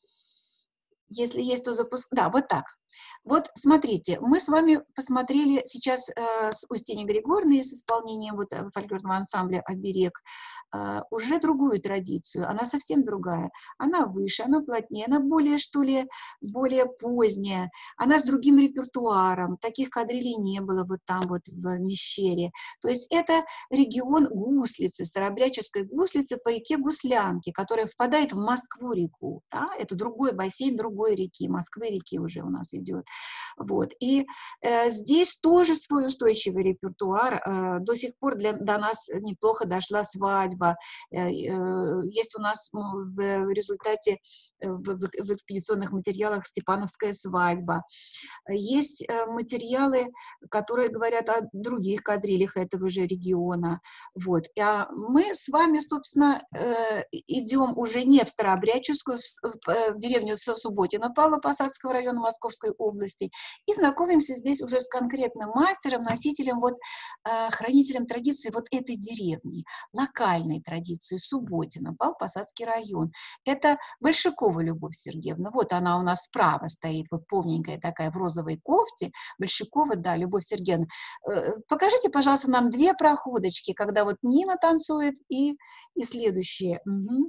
Если есть, то запуск... Да, вот так. Вот смотрите, мы с вами посмотрели сейчас э, с Устиньей Григорьевной, с исполнением вот, фольклорного ансамбля «Оберег», э, уже другую традицию, она совсем другая. Она выше, она плотнее, она более, что ли, более поздняя, она с другим репертуаром, таких кадрилей не было вот там вот в Мещере. То есть это регион Гуслицы, старообрядческой Гуслицы по реке Гуслянки, которая впадает в Москву-реку. Да? Это другой бассейн другой реки, Москвы-реки уже у нас идет. Вот. И э, здесь тоже свой устойчивый репертуар. Э, до сих пор для, до нас неплохо дошла свадьба. Э, э, есть у нас в, в результате э, в, в экспедиционных материалах Степановская свадьба. Есть э, материалы, которые говорят о других кадрилях этого же региона. Вот. А мы с вами, собственно, э, идем уже не в Старообрядческую, в, в, в деревню Субботино Павло-Посадского района Московской Московской области. И знакомимся здесь уже с конкретным мастером, носителем, вот, э, хранителем традиции вот этой деревни, локальной традиции, Субботино, Пал-Посадский район. Это Большакова Любовь Сергеевна. Вот она у нас справа стоит, вот полненькая такая в розовой кофте. Большакова, да, Любовь Сергеевна. Э, покажите, пожалуйста, нам две проходочки, когда вот Нина танцует и, и следующие. Угу.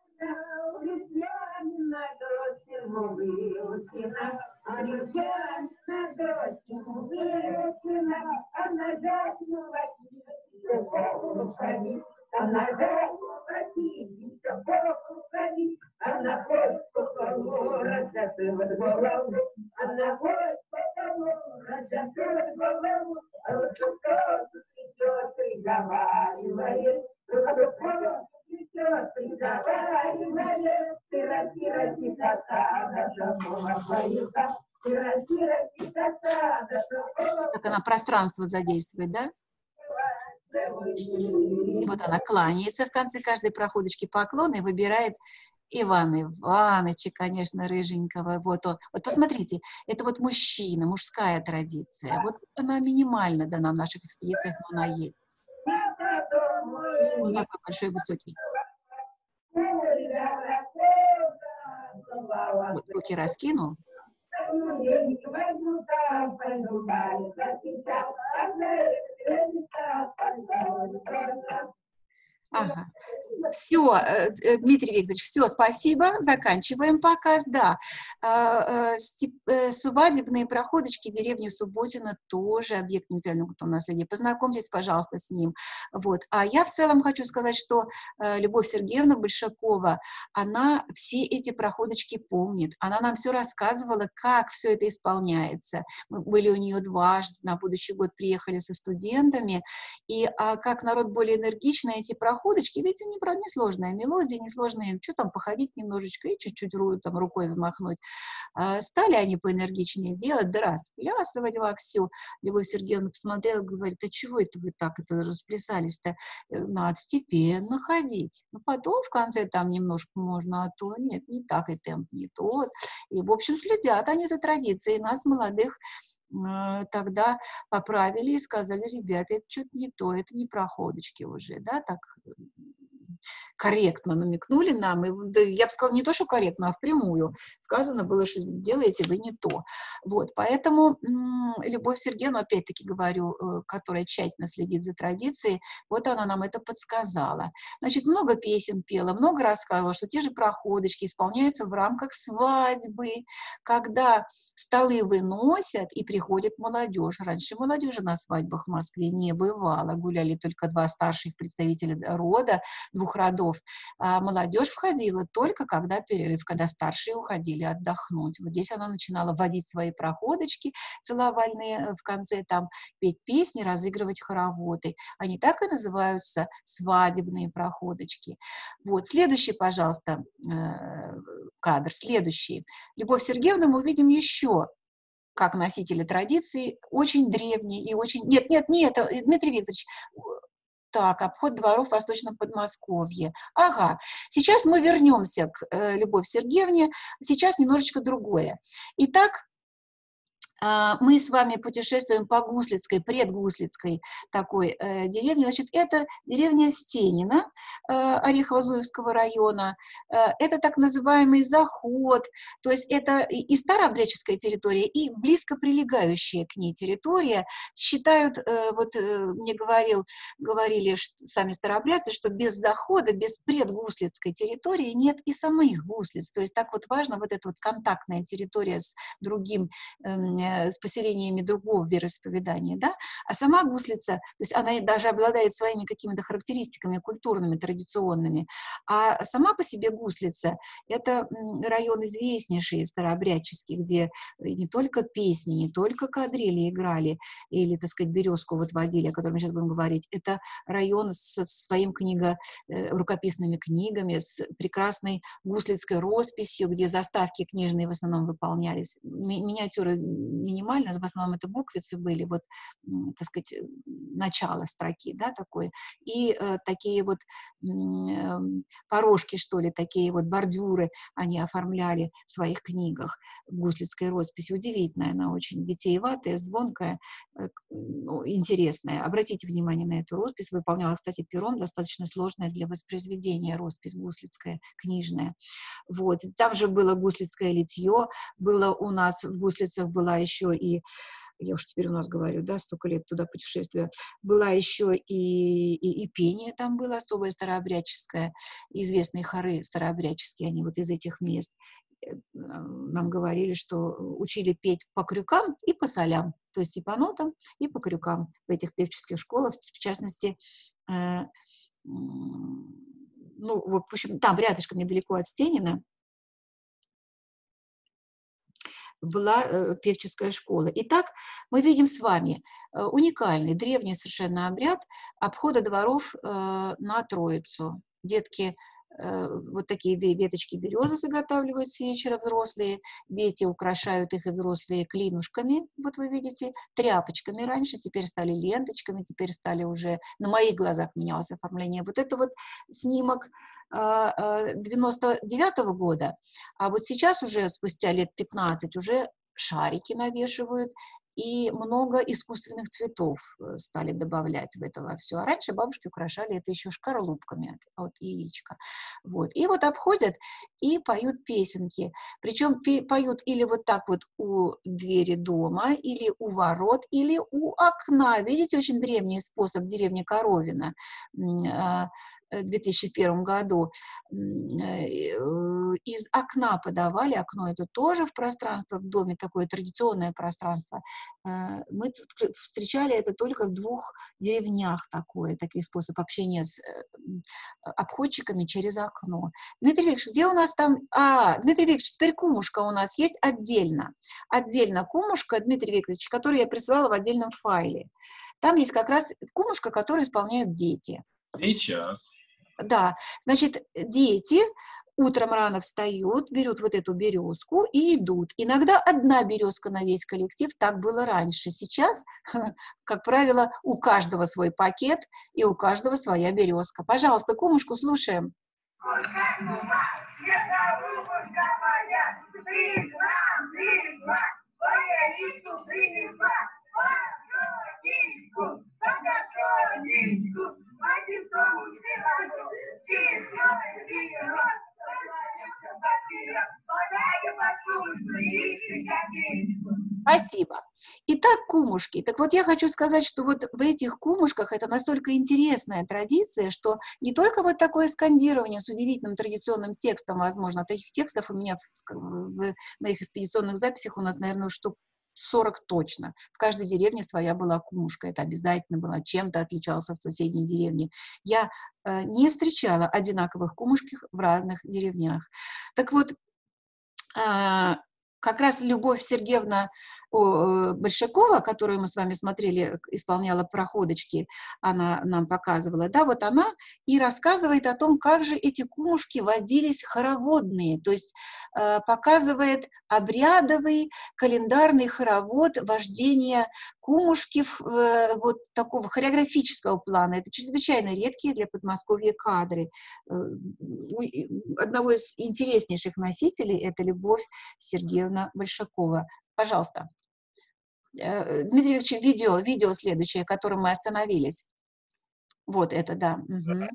Как она пространство задействует, да? Вот она кланяется в конце каждой проходочки поклона и выбирает Ивана Ивановича, конечно, рыженького. Вот он. Вот посмотрите, это вот мужчина, мужская традиция. Вот она минимально дана в наших экспедициях, но она есть. Он такой большой, высокий. Вот руки раскинул. Ага. Все, Дмитрий Викторович, все, спасибо, заканчиваем показ, да. Свадебные проходочки деревни Субботино тоже объект нематериального культурного наследия. Познакомьтесь, пожалуйста, с ним. Вот. А я в целом хочу сказать, что Любовь Сергеевна Большакова, она все эти проходочки помнит. Она нам все рассказывала, как все это исполняется. Мы были у нее дважды, на будущий год приехали со студентами, и а, как народ более энергично эти проходочки, ведь они, правда, несложная мелодия, несложные, что там, походить немножечко и чуть-чуть ру, там, рукой взмахнуть. А, стали они поэнергичнее делать, да расплясывать вовсю. Любовь Сергеевна посмотрела, говорит, а чего это вы так это расплясались-то? Надо степенно ходить. Ну, потом в конце там немножко можно, а то нет, не так, и темп не тот. И, в общем, следят они за традицией нас, молодых, тогда поправили и сказали, ребята, это что-то не то, это не проходочки уже, да, так корректно намекнули нам, и, да, я бы сказала, не то, что корректно, а впрямую сказано было, что делаете вы не то. Вот, поэтому м- Любовь Сергеевна, опять-таки говорю, э, которая тщательно следит за традицией, вот она нам это подсказала. Значит, много песен пела, много рассказывала, что те же проходочки исполняются в рамках свадьбы, когда столы выносят и приходит молодежь. Раньше молодежи на свадьбах в Москве не бывало, гуляли только два старших представителя рода, двух родов. А молодежь входила только когда перерыв, когда старшие уходили отдохнуть. Вот здесь она начинала вводить свои проходочки целовальные, в конце там петь песни, разыгрывать хороводы. Они так и называются свадебные проходочки. Вот, следующий, пожалуйста, кадр, следующий. Любовь Сергеевна мы увидим еще как носители традиции, очень древние и очень... Нет, нет, нет, Дмитрий Викторович, так, обход дворов в Восточном Подмосковье. Ага, сейчас мы вернемся к э, Любовь Сергеевне, сейчас немножечко другое. Итак, мы с вами путешествуем по Гуслицкой, предгуслицкой такой э, деревне. Значит, это деревня Стенина э, Орехово-Зуевского района. Э, это так называемый заход, то есть это и, и старообрядческая территория, и близко прилегающая к ней территория. Считают, э, вот э, мне говорил, говорили что, сами старообрядцы, что без захода, без предгуслицкой территории нет и самих гуслиц. То есть так вот важно вот эта вот контактная территория с другим э, с поселениями другого вероисповедания, да, а сама гуслица, то есть она даже обладает своими какими-то характеристиками культурными, традиционными, а сама по себе гуслица — это район известнейший, старообрядческий, где не только песни, не только кадрили играли, или, так сказать, березку вот водили, о котором мы сейчас будем говорить, это район со своим книго, рукописными книгами, с прекрасной гуслицкой росписью, где заставки книжные в основном выполнялись, ми- миниатюры минимально, в основном это буквицы были, вот, так сказать, начало строки, да, такое, и э, такие вот э, порожки, что ли, такие вот бордюры они оформляли в своих книгах, гуслицкая роспись, удивительная она очень, витиеватая, звонкая, э, ну, интересная. Обратите внимание на эту роспись, выполняла, кстати, пером, достаточно сложная для воспроизведения роспись гуслицкая, книжная. Вот. Там же было гуслицкое литье, было у нас в Гуслицах была еще и, я уж теперь у нас говорю, да, столько лет туда путешествия, была еще и, и, и пение там было особое старообрядческое, известные хоры старообрядческие, они вот из этих мест. Нам говорили, что учили петь по крюкам и по солям, то есть и по нотам, и по крюкам в этих певческих школах, в частности, э, ну, в общем, там рядышком, недалеко от Стенина, была э, певческая школа. Итак, мы видим с вами э, уникальный, древний совершенно обряд обхода дворов э, на Троицу. Детки, э, вот такие веточки березы заготавливают с вечера взрослые, дети украшают их и взрослые клинушками, вот вы видите, тряпочками раньше, теперь стали ленточками, теперь стали уже, на моих глазах менялось оформление. Вот это вот снимок девяносто девятого года, а вот сейчас уже, спустя лет пятнадцать, уже шарики навешивают, и много искусственных цветов стали добавлять в это во все. А раньше бабушки украшали это еще шкарлупками от, от яичка. Вот. И вот обходят и поют песенки. Причем поют или вот так вот у двери дома, или у ворот, или у окна. Видите, очень древний способ в деревне Коровино в две тысячи первом году из окна подавали, окно это тоже в пространство, в доме такое традиционное пространство. Мы встречали это только в двух деревнях, такое, такой способ общения с обходчиками через окно. Дмитрий Викторович, где у нас там... А, Дмитрий Викторович, теперь кумушка у нас есть отдельно. Отдельно кумушка, Дмитрий Викторович, которую я присылала в отдельном файле. Там есть как раз кумушка, которую исполняют дети. Сейчас. Да, значит, дети утром рано встают, берут вот эту березку и идут. Иногда одна березка на весь коллектив, так было раньше. Сейчас, как правило, у каждого свой пакет и у каждого своя березка. Пожалуйста, кумушку слушаем. Спасибо. Итак, кумушки. Так вот, я хочу сказать, что вот в этих кумушках это настолько интересная традиция, что не только вот такое скандирование с удивительным традиционным текстом, возможно, таких текстов у меня в, в моих экспедиционных записях у нас, наверное, штук сорок точно. В каждой деревне своя была кумушка, это обязательно было, чем-то отличалось от соседней деревни. Я э, не встречала одинаковых кумушки в разных деревнях. Так вот, э, как раз Любовь Сергеевна Большакова, которую мы с вами смотрели, исполняла проходочки, она нам показывала, да, вот она и рассказывает о том, как же эти кумушки водились хороводные, то есть э, показывает обрядовый календарный хоровод вождения кумушки э, вот такого хореографического плана. Это чрезвычайно редкие для Подмосковья кадры. Э, одного из интереснейших носителей это Любовь Сергеевна Большакова. Пожалуйста. Дмитрий Ильич, видео, видео следующее, в котором мы остановились. Вот это, да. Угу.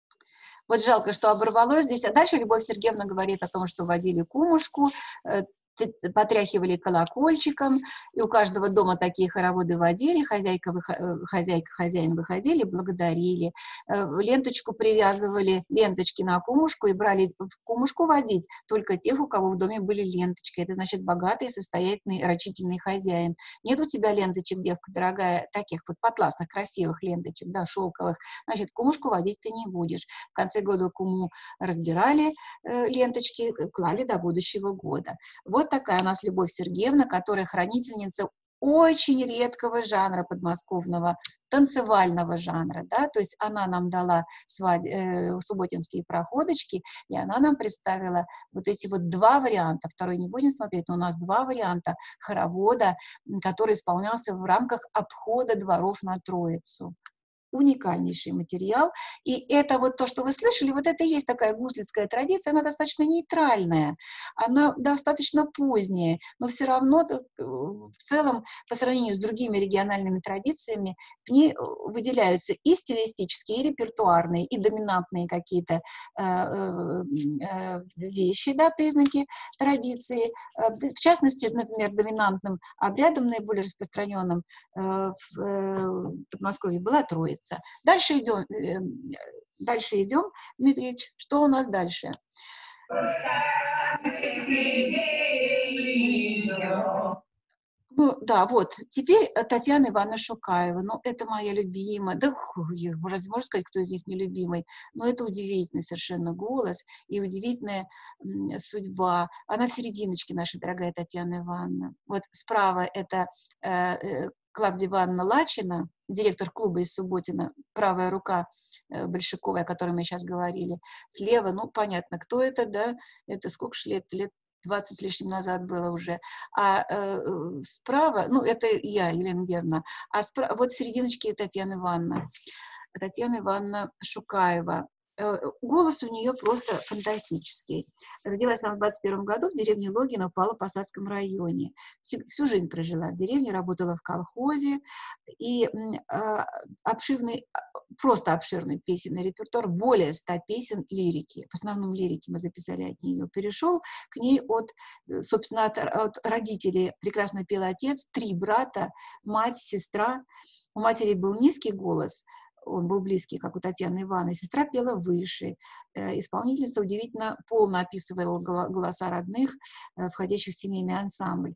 Вот жалко, что оборвалось здесь. А дальше Любовь Сергеевна говорит о том, что водили кумушку, потряхивали колокольчиком, и у каждого дома такие хороводы водили, хозяйка, хозяйка, хозяин выходили, благодарили, ленточку привязывали, ленточки на кумушку, и брали в кумушку водить только тех, у кого в доме были ленточки. Это значит богатый, состоятельный, рачительный хозяин. Нет у тебя ленточек, девка дорогая, таких вот потласных, красивых ленточек, да, шелковых, значит, кумушку водить ты не будешь. В конце года куму разбирали э, ленточки, клали до будущего года. Вот такая у нас Любовь Сергеевна, которая хранительница очень редкого жанра подмосковного, танцевального жанра, да, то есть она нам дала свад... э, субботинские проходочки, и она нам представила вот эти вот два варианта, второй не будем смотреть, но у нас два варианта хоровода, который исполнялся в рамках обхода дворов на Троицу. Уникальнейший материал, и это вот то, что вы слышали, вот это и есть такая гуслицкая традиция, она достаточно нейтральная, она достаточно поздняя, но все равно в целом по сравнению с другими региональными традициями в ней выделяются и стилистические, и репертуарные, и доминантные какие-то э, э, вещи, да, признаки традиции. В частности, например, доминантным обрядом, наиболее распространенным э, в э, Подмосковье была Троица. Дальше идем, дальше идем, Дмитрий Ильич, что у нас дальше? Ну, да, вот, теперь Татьяна Ивановна Шукаева, ну, это моя любимая, да, разве можно сказать, кто из них нелюбимый, но это удивительный совершенно голос и удивительная м, судьба. Она в серединочке, наша дорогая Татьяна Ивановна. Вот справа это э, Клавдия Ивановна Лачина, директор клуба из Субботина, правая рука э, Большаковой, о которой мы сейчас говорили. Слева, ну, понятно, кто это, да, это сколько ж лет, лет двадцать с лишним назад было уже. А э, справа, ну, это я, Елена Германовна, а справа, вот в серединочке Татьяна Ивановна. Татьяна Ивановна Шукаева. Голос у нее просто фантастический. Родилась она в двадцать первом году в деревне Логино в Павлово-Посадском районе. Всю, всю жизнь прожила в деревне, работала в колхозе. И э, обширный, просто обширный песенный репертуар, более ста песен лирики. В основном лирики мы записали от нее. Перешел к ней от, собственно, от, от родителей. Прекрасно пел отец, три брата, мать, сестра. У матери был низкий голос, он был близкий, как у Татьяны Ивановны. Сестра пела выше. Исполнительница удивительно полно описывала голоса родных, входящих в семейный ансамбль.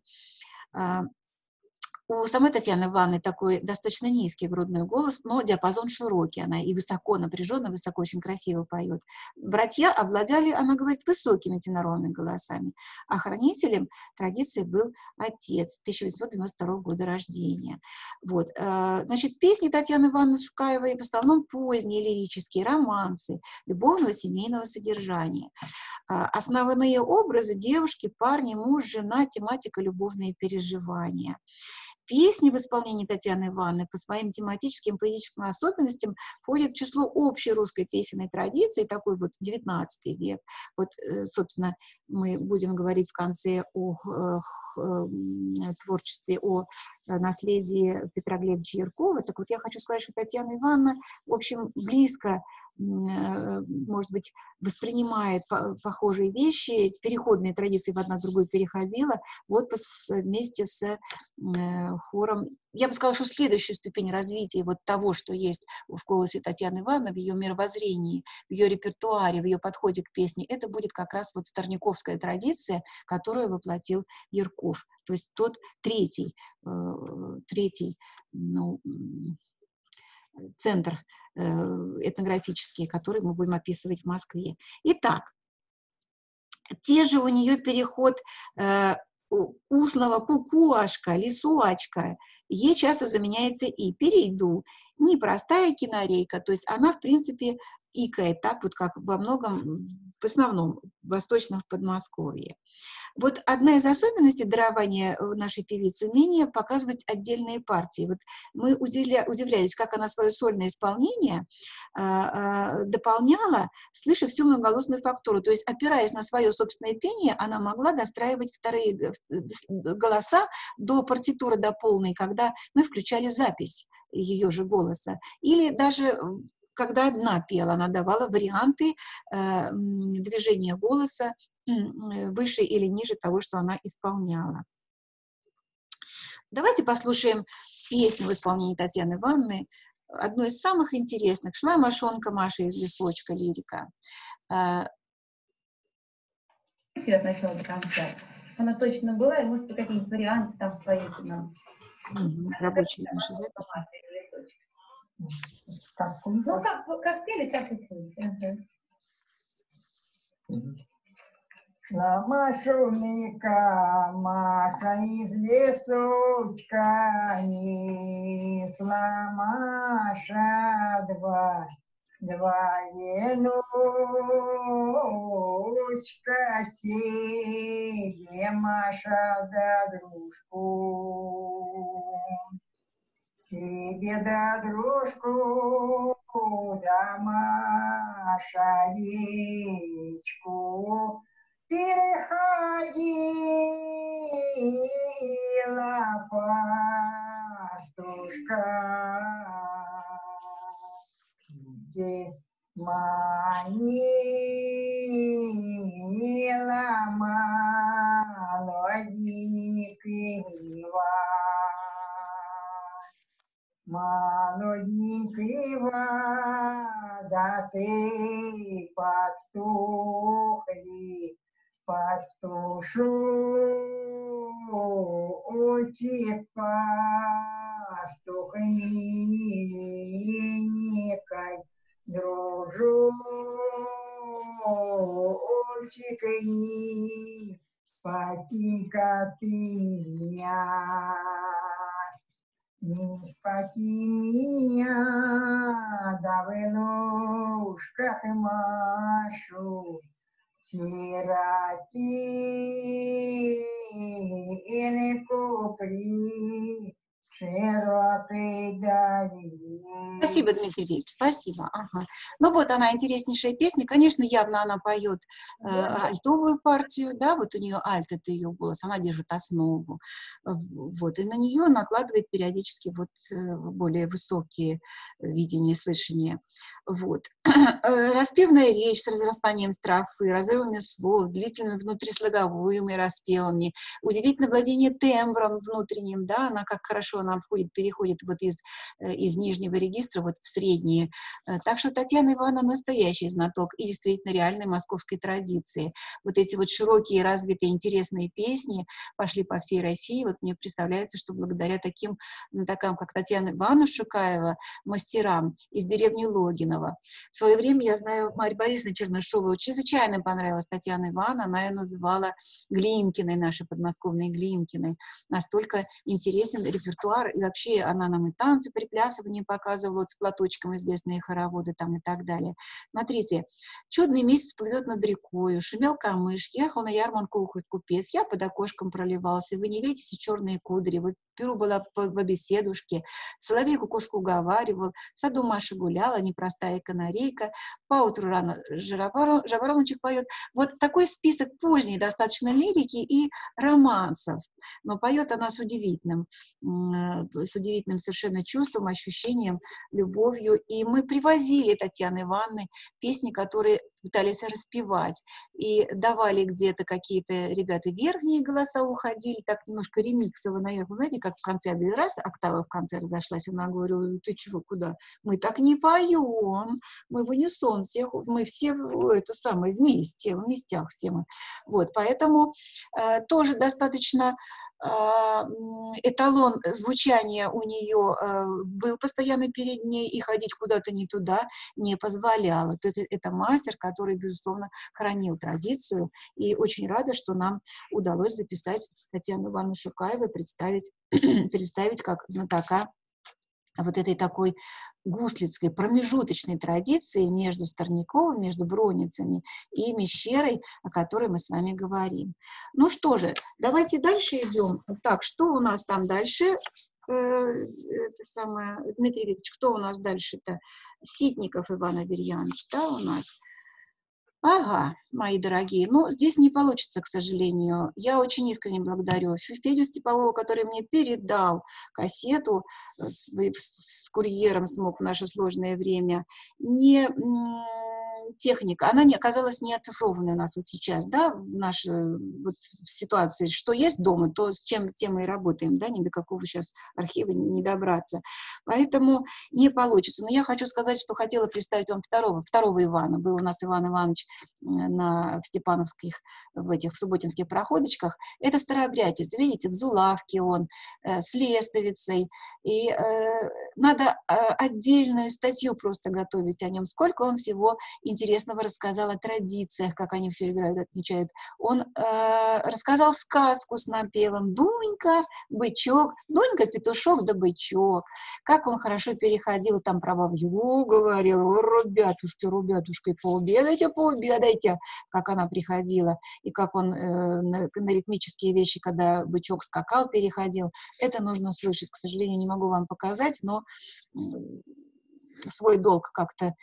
У самой Татьяны Ивановны такой достаточно низкий грудной голос, но диапазон широкий. Она и высоко напряженно, высоко очень красиво поет. Братья обладали, она говорит, высокими тенорованными голосами. А хранителем традиции был отец, тысяча восемьсот девяносто второго года рождения. Вот. Значит, песни Татьяны Ивановны Шукаевой в основном поздние лирические романсы любовного семейного содержания. Основные образы — девушки, парни, муж, жена, тематика, любовные переживания. Песни в исполнении Татьяны Ивановны по своим тематическим, поэтическим особенностям входят в число общей русской песенной традиции, такой вот девятнадцатый век. Вот, собственно, мы будем говорить в конце о, о, о творчестве, о наследии Петра Глебовича Яркова. Так вот, я хочу сказать, что Татьяна Ивановна, в общем, близко, может быть, воспринимает похожие вещи, переходные традиции в одна другую переходила, вот вместе с хором. Я бы сказала, что следующую ступень развития вот того, что есть в голосе Татьяны Ивановны, в ее мировоззрении, в ее репертуаре, в ее подходе к песне, это будет как раз вот старниковская традиция, которую воплотил Ярков. То есть тот третий, э, третий, ну, центр э, этнографический, который мы будем описывать в Москве. Итак, те же у нее переход э, устного кукуашка, лисуачка, ей часто заменяется и перейду. Непростая кинорейка, то есть она, в принципе, икает так вот, как во многом, в основном, в восточном Подмосковье. Вот одна из особенностей дарования нашей певицы — умение показывать отдельные партии. Вот мы удивля, удивлялись, как она свое сольное исполнение а, а, дополняла, слыша всю многоголосную фактуру. То есть, опираясь на свое собственное пение, она могла достраивать вторые голоса до партитуры, до полной, когда мы включали запись ее же голоса. Или даже когда одна пела, она давала варианты э, движения голоса выше или ниже того, что она исполняла. Давайте послушаем песню в исполнении Татьяны Ивановны, одну из самых интересных. «Шла мошонка Маша из лесочка», лирика. От начала до конца. Она точно была, и может какие-нибудь варианты там споете нам. Угу, рабочие наши записи. Так, ну, как, как пели, так и пели. Шла Машуника, Маша из лесочка, несла Маша два, два веночка, себе Маша да дружку, себе да дружку, да Маша речку переходила пастушка, где манила молоденького, молоденького, да ты пастух ли, пастушочек, пастух миленькой, дружочек, не спаси-ка ты меня, не спаси меня, да в ножках Машу, сиротинку при широкой долине. Спасибо, Дмитрий Викторович, спасибо. Ага. Ну вот она, интереснейшая песня. Конечно, явно она поет э, альтовую партию, да, вот у нее альт, это ее голос, она держит основу. Вот, и на нее накладывает периодически вот более высокие видения, слышания. Вот. Распевная речь с разрастанием строфы, разрывами слов, длительными внутрислоговыми распевами, удивительное владение тембром внутренним, да, она как хорошо она входит, переходит вот из, из нижнего регистра вот в средние. Так что Татьяна Ивановна настоящий знаток и действительно реальной московской традиции. Вот эти вот широкие, развитые, интересные песни пошли по всей России. Вот мне представляется, что благодаря таким, таким как Татьяна Ивановна Шукаева, мастерам из деревни Логиново. В свое время, я знаю, Марья Борисовна Чернышова чрезвычайно понравилась Татьяна Ивановна, она ее называла Глинкиной, нашей подмосковной Глинкиной. Настолько интересен репертуар, и вообще она нам и танцы, приплясывания показывала, вот с платочком известные хороводы там и так далее. Смотрите, чудный месяц плывет над рекою, шумел камыш, ехал на ярмарку хоть купец, я под окошком проливался, вы не видите черные кудри, вот перу была по беседушке, соловей кукушку уговаривал, в саду Маша гуляла, непростая канарейка, поутру рано жавороночек поет. Вот такой список поздней достаточно лирики и романсов, но поет она с удивительным, с удивительным совершенно чувством, ощущением, любовью. И мы привозили Татьяны Ивановны песни, которые пытались распевать, и давали где-то какие-то ребята верхние голоса уходили, так немножко ремиксово наверх. Вы знаете, как в конце один раз октава в конце разошлась, она говорила: ты чего, куда? Мы так не поем, мы в унисон всех, мы все это самое вместе, в местях все мы. Вот, поэтому э, тоже достаточно эталон звучания у нее был постоянно перед ней, и ходить куда-то не туда не позволяла. Это, это мастер, который, безусловно, хранил традицию, и очень рада, что нам удалось записать Татьяну Ивановну Шукаеву, представить, представить как знатока вот этой такой гуслицкой промежуточной традиции между Старниковым, между Броницами и Мещерой, о которой мы с вами говорим. Ну что же, давайте дальше идем. Так, что у нас там дальше? Это самое, Дмитрий Викторович, кто у нас дальше-то? Ситников Иван Аверьянович, да, у нас? Ага, мои дорогие, ну, здесь не получится, к сожалению. Я очень искренне благодарю Федю Степового, который мне передал кассету с, с курьером, смог в наше сложное время. Не, техника, она не оказалась не оцифрованной у нас вот сейчас, да, в нашей вот ситуации. Что есть дома, то с чем тем мы и работаем, да, ни до какого сейчас архива не добраться. Поэтому не получится. Но я хочу сказать, что хотела представить вам второго, второго Ивана. Был у нас Иван Иванович на, в Степановских, в этих в субботинских проходочках. Это старообрядец, видите, в Зулавке он, э, с лестовицей. И э, надо э, отдельную статью просто готовить о нем. Сколько он всего интересного рассказал о традициях, как они все играют, отмечают. Он э, рассказал сказку с напевом «Дунька, бычок», «Дунька, петушок да бычок». Как он хорошо переходил, там про бабью говорил: «Ребятушки, ребятушки, пообедайте, пообедайте», как она приходила, и как он э, на, на ритмические вещи, когда бычок скакал, переходил. Это нужно слышать. К сожалению, не могу вам показать, но свой долг как-то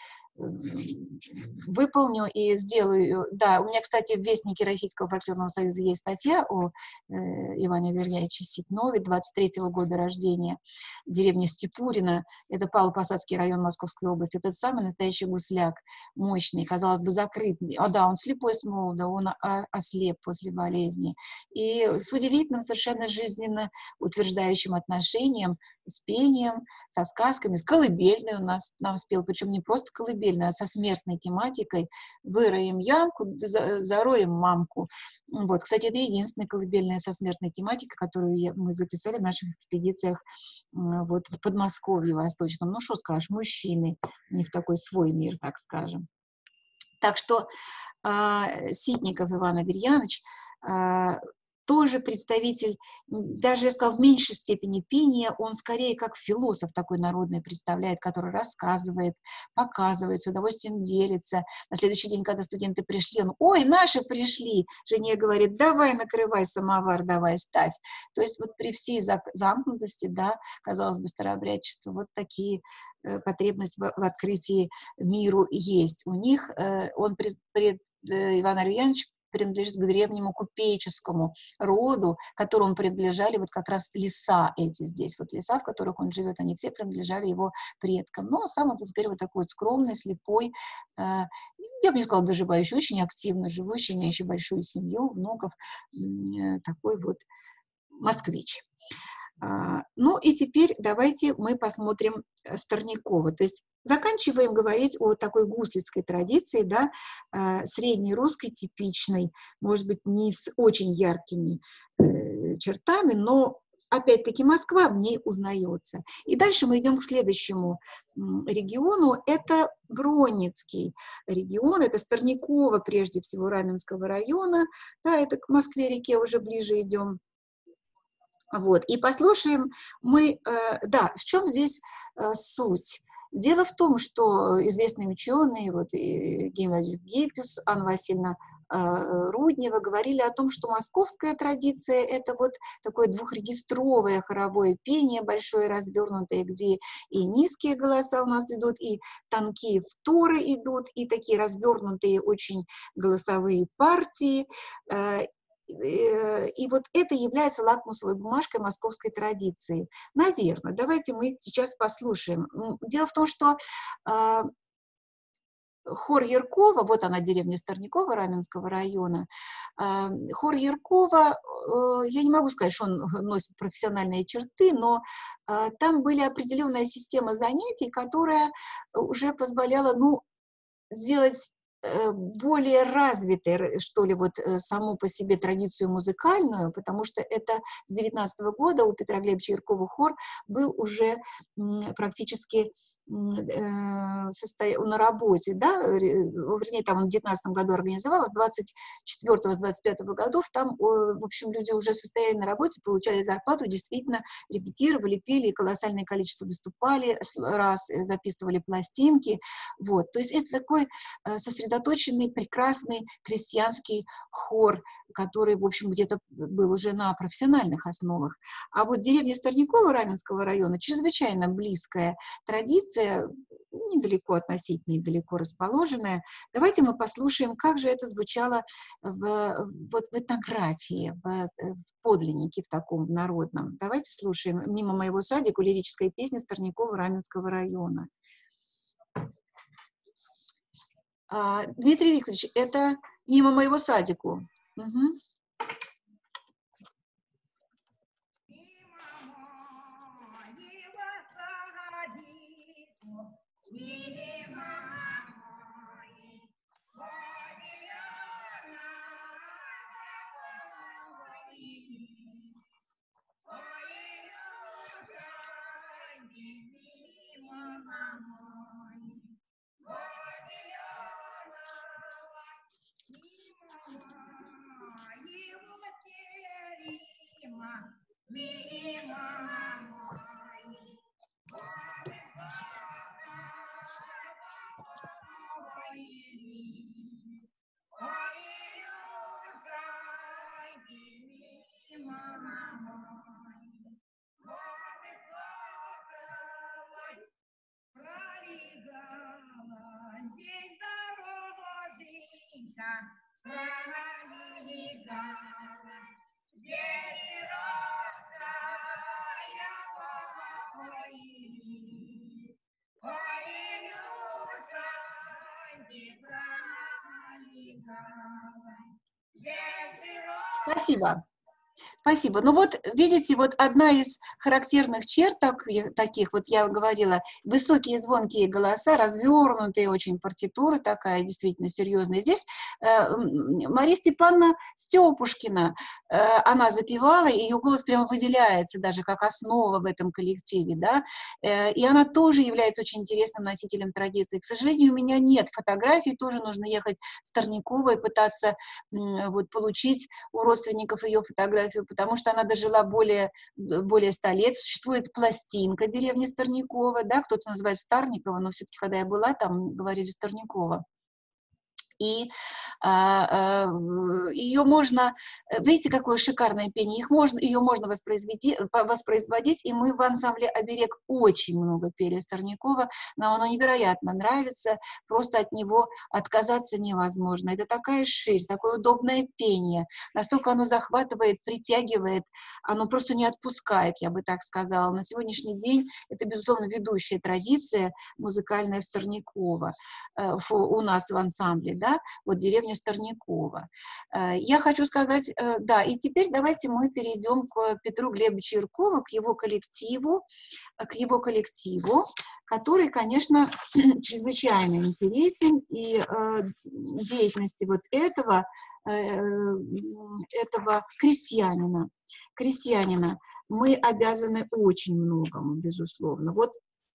выполню и сделаю. Да, у меня, кстати, в Вестнике Российского фольклорного союза есть статья о э, Иване Аверьяновиче Ситнове, двадцать третьего года рождения, деревня Степурино, это Павлово-Посадский район Московской области. Это самый настоящий гусляк, мощный, казалось бы, закрытый. А да, он слепой с молода, он ослеп после болезни. И с удивительным, совершенно жизненно утверждающим отношением, с пением, со сказками, с колыбельной у нас нам спел, причем не просто колыбельная, а со смертной тематикой. Выроем ямку, зароем мамку. Вот. Кстати, это единственная колыбельная со смертной тематикой, которую я, мы записали в наших экспедициях вот, в Подмосковье Восточном. Ну, что скажешь, мужчины, у них такой свой мир, так скажем. Так что э, Ситников Иван Аверьянович э, тоже представитель, даже, я сказала, в меньшей степени пения, он скорее как философ такой народный представляет, который рассказывает, показывает, с удовольствием делится. На следующий день, когда студенты пришли, он: «Ой, наши пришли!» Жене говорит: «Давай, накрывай самовар, давай, ставь». То есть вот при всей замкнутости, да, казалось бы, старообрядчества, вот такие э, потребности в, в открытии миру есть. У них, э, он, пред, пред, э, Иван Аверьянович, принадлежит к древнему купеческому роду, которому принадлежали вот как раз леса эти здесь, вот леса, в которых он живет, они все принадлежали его предкам. Но сам он теперь вот такой вот скромный, слепой, э, я бы не сказала доживающий, очень активно живущий, имеющий большую семью, внуков, э, такой вот москвич. А, ну и теперь давайте мы посмотрим Сторнякова. То есть заканчиваем говорить о такой гуслицкой традиции, да, э, среднерусской, типичной, может быть, не с очень яркими э, чертами, но опять-таки Москва в ней узнается. И дальше мы идем к следующему региону. Это Бронницкий регион, это Сторняково, прежде всего, Раменского района. Да, это к Москве-реке уже ближе идем. Вот, и послушаем мы, э, да, в чем здесь э, суть. Дело в том, что известные ученые, вот Евгений Владимирович Гиппиус, Анна Васильевна э, Руднева говорили о том, что московская традиция — это вот такое двухрегистровое хоровое пение, большое развернутое, где и низкие голоса у нас идут, и тонкие вторы идут, и такие развернутые очень голосовые партии. Э, И вот это является лакмусовой бумажкой московской традиции. Наверное. Давайте мы сейчас послушаем. Дело в том, что э, хор Яркова, вот она, деревня Сторнякова Раменского района, э, хор Яркова, э, я не могу сказать, что он носит профессиональные черты, но э, там были определенная система занятий, которая уже позволяла, ну, сделать более развитой, что ли, вот саму по себе традицию музыкальную, потому что это с девятнадцатого года у Петра Глебовича Яркова хор был уже практически на работе, да, вернее, там он в девятнадцатом году организовал, с двадцать четвёртого, с двадцать пятого годов там, в общем, люди уже состояли на работе, получали зарплату, действительно репетировали, пели, колоссальное количество выступали, раз записывали пластинки, вот, то есть это такой сосредоточенный, прекрасный крестьянский хор, который, в общем, где-то был уже на профессиональных основах. А вот деревня Сторнякова Раменского района чрезвычайно близкая традиция, недалеко относительно, недалеко расположенная. Давайте мы послушаем, как же это звучало в, вот в этнографии, в, в подлиннике в таком в народном. Давайте слушаем «Мимо моего садика» лирическая песня Сторнякова Раменского района. А, Дмитрий Викторович, это мимо моего садику. Угу. Спасибо. Спасибо. Ну вот, видите, вот одна из характерных черт так, таких, вот я говорила, высокие звонкие голоса, развернутые очень партитуры, такая действительно серьезная. Здесь э, Мария Степановна Степушкина, э, она запевала, и ее голос прямо выделяется даже как основа в этом коллективе, да, э, и она тоже является очень интересным носителем традиции. К сожалению, у меня нет фотографий, тоже нужно ехать в Старниково и пытаться э, вот, получить у родственников ее фотографию, потому что она дожила более, более ста лет. Существует пластинка деревни Старникова, да, кто-то называет Старникова, но все-таки, когда я была там, говорили Старникова. И а, а, ее можно, видите, какое шикарное пение, их можно, ее можно воспроизвести, воспроизводить, и мы в ансамбле «Оберег» очень много пели Старникова, нам оно невероятно нравится, просто от него отказаться невозможно. Это такая ширь, такое удобное пение, настолько оно захватывает, притягивает, оно просто не отпускает, я бы так сказала. На сегодняшний день это, безусловно, ведущая традиция музыкальная в Старникова э, у нас в ансамбле, да, вот деревня Старникова. Я хочу сказать, да, и теперь давайте мы перейдем к Петру Глебовичу Яркову, к его коллективу, к его коллективу, который, конечно, чрезвычайно интересен, и э, деятельности вот этого, э, этого крестьянина, крестьянина мы обязаны очень многому, безусловно. Вот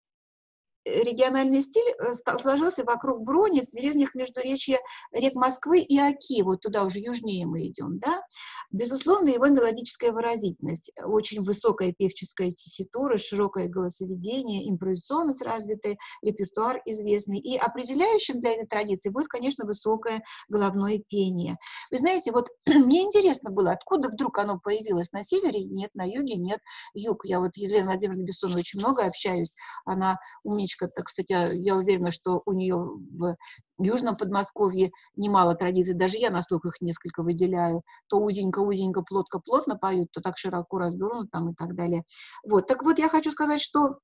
региональный стиль сложился вокруг Бронниц, в деревнях междуречья рек Москвы и Оки, вот туда уже южнее мы идем, да. Безусловно, его мелодическая выразительность, очень высокая певческая тесситура, широкое голосоведение, импровизационность развитая, репертуар известный. И определяющим для этой традиции будет, конечно, высокое головное пение. Вы знаете, вот мне интересно было, откуда вдруг оно появилось. На севере нет, на юге нет. Юг, я вот Елена Владимировна Бессонова очень много общаюсь, она умничка. Кстати, я уверена, что у нее в Южном Подмосковье немало традиций, даже я на слух их несколько выделяю. То узенько-узенько, плотно-плотно поют, то так широко развернут там и так далее. Вот, так вот, я хочу сказать, что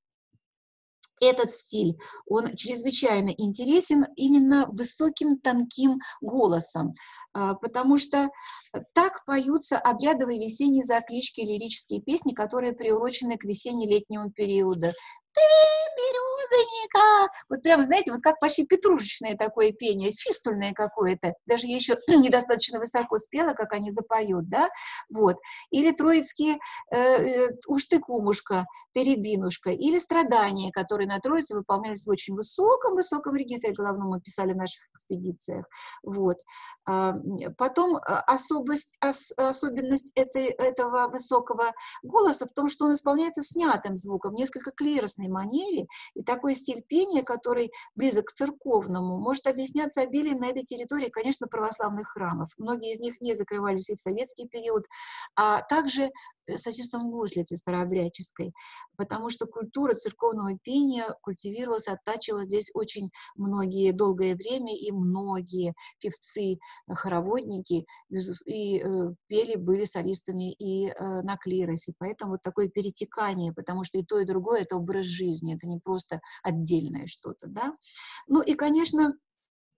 этот стиль, он чрезвычайно интересен именно высоким, тонким голосом, потому что так поются обрядовые весенние заклички, лирические песни, которые приурочены к весенне-летнему периоду. Ты, березонька! Вот прям, знаете, вот как почти петрушечное такое пение, фистульное какое-то. Даже я еще недостаточно высоко спела, как они запоют, да? Вот. Или троицкие э, э, «Уж ты, кумушка, ты, рябинушка», или «Страдания», которые на Троице выполнялись в очень высоком-высоком регистре головном, мы писали в наших экспедициях. Вот. А, потом особость, ос, особенность этой, этого высокого голоса в том, что он исполняется снятым звуком, несколько клиросной манере, и такой стиль пения, который близок к церковному, может объясняться обилием на этой территории, конечно, православных храмов. Многие из них не закрывались и в советский период, а также соседством Гослицы старообрядческой, потому что культура церковного пения культивировалась, оттачивалась здесь очень многие, долгое время, и многие певцы, хороводники и э, пели, были солистами и э, на клиросе. Поэтому вот такое перетекание, потому что и то, и другое — это образ жизни, это не просто отдельное что-то, да. Ну и, конечно,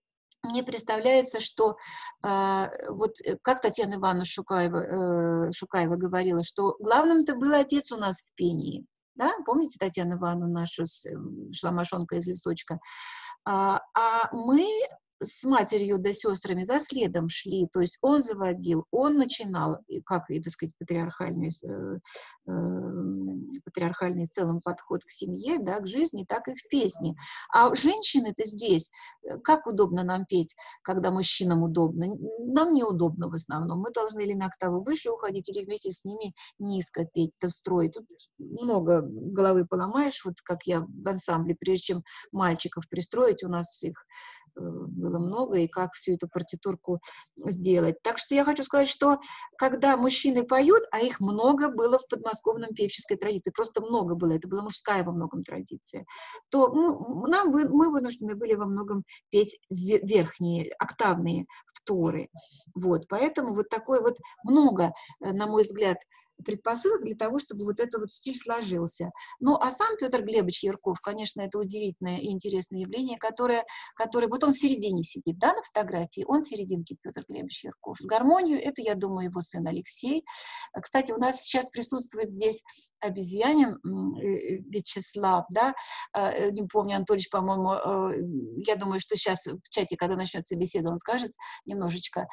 мне представляется, что э, вот как Татьяна Ивановна Шукаева, э, Шукаева говорила, что главным-то был отец у нас в пении. Да? Помните Татьяну Ивановну нашу, с, э, шламашонка из лесочка? А, а мы с матерью да сестрами за следом шли, то есть он заводил, он начинал, как и, так сказать, патриархальный, э, э, патриархальный в целом подход к семье, да, к жизни, так и в песне. А женщины-то здесь, как удобно нам петь, когда мужчинам удобно? Нам неудобно в основном. Мы должны или на октаву выше уходить, или вместе с ними низко петь, это в строй. Тут много головы поломаешь, вот как я в ансамбле, прежде чем мальчиков пристроить, у нас их было много, и как всю эту партитурку сделать. Так что я хочу сказать, что когда мужчины поют, а их много было в подмосковном певческой традиции, просто много было, это была мужская во многом традиция, то ну, нам, мы вынуждены были во многом петь верхние, октавные вторы. Вот, поэтому вот такой вот много, на мой взгляд, предпосылок для того, чтобы вот этот вот стиль сложился. Ну, а сам Петр Глебович Ярков, конечно, это удивительное и интересное явление, которое, которое вот он в середине сидит, да, на фотографии, он в серединке Петр Глебович Ярков. С гармонией это, я думаю, его сын Алексей. Кстати, у нас сейчас присутствует здесь обезьянин Вячеслав, да, не помню, Анатольевич, по-моему, я думаю, что сейчас в чате, когда начнется беседа, он скажет немножечко,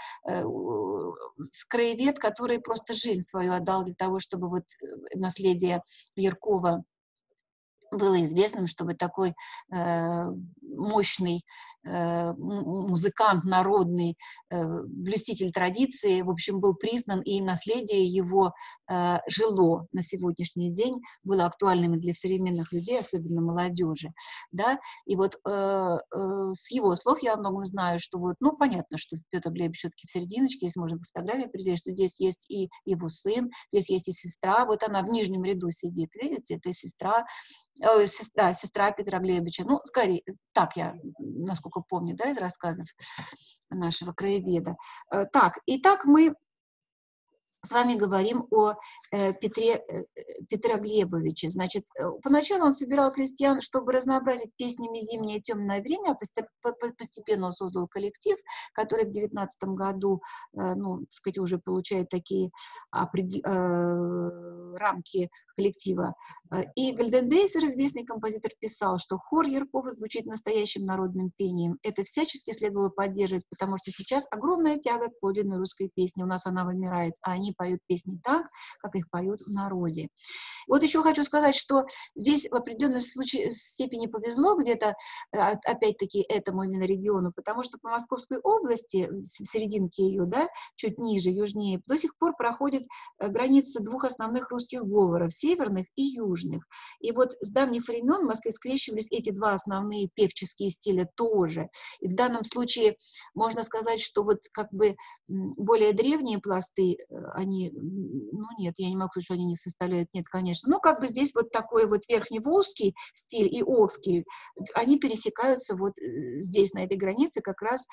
краевед, который просто жизнь свою отдал для того, чтобы вот наследие Яркова было известным, чтобы такой э, мощный э, музыкант народный, э, блюститель традиции, в общем, был признан, и наследие его э, жило на сегодняшний день, было актуальным для современных людей, особенно молодежи, да, и вот э, э, с его слов я о многом знаю, что вот, ну, понятно, что Петр Глебович все-таки в серединочке, если можно по фотографии определить, что здесь есть и его сын, здесь есть и сестра, вот она в нижнем ряду сидит, видите, это сестра, Ой, сестра, да, сестра Петра Глебовича, ну, скорее, так я, насколько помню, да, из рассказов нашего краеведа. Так, итак, мы с вами говорим о э, Петре, э, Петре Глебовиче. Значит, э, поначалу он собирал крестьян, чтобы разнообразить песнями «Зимнее темное время», а постепенно он создал коллектив, который в девятнадцатом году, э, ну, так сказать, уже получает такие определ... э, рамки коллектива. И Гальденбейзер, известный композитор, писал, что хор Яркова звучит настоящим народным пением. Это всячески следовало поддерживать, потому что сейчас огромная тяга к подлинной русской песне. У нас она вымирает, а они поют песни так, как их поют в народе. Вот еще хочу сказать, что здесь в определенной случае, степени повезло где-то, опять-таки, этому именно региону, потому что по Московской области, в серединке ее, да, чуть ниже, южнее, до сих пор проходит граница двух основных русских говоров, северных и южных. И вот с давних времен в Москве скрещивались эти два основные певческие стиля тоже. И в данном случае можно сказать, что вот как бы более древние пласты, они, ну нет, я не могу сказать, что они не составляют, нет, конечно, но как бы здесь вот такой вот верхневолжский стиль и окский, они пересекаются вот здесь, на этой границе, как раз,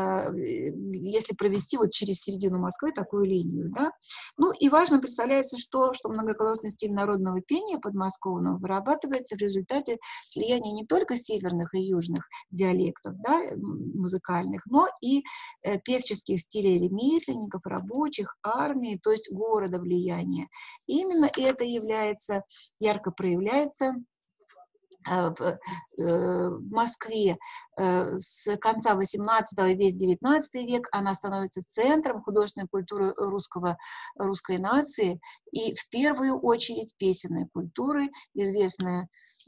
если провести вот через середину Москвы такую линию, да. Ну и важно представляется, что, что многоголосный стиль народного пения подмосковного вырабатывается в результате слияния не только северных и южных диалектов, да, музыкальных, но и э, певческих стилей ремесленников, рабочих, армии, то есть города влияния. И именно это является, ярко проявляется в Москве с конца восемнадцатого и весь девятнадцатый век. Она становится центром художественной культуры русского, русской нации и в первую очередь песенной культуры. Известная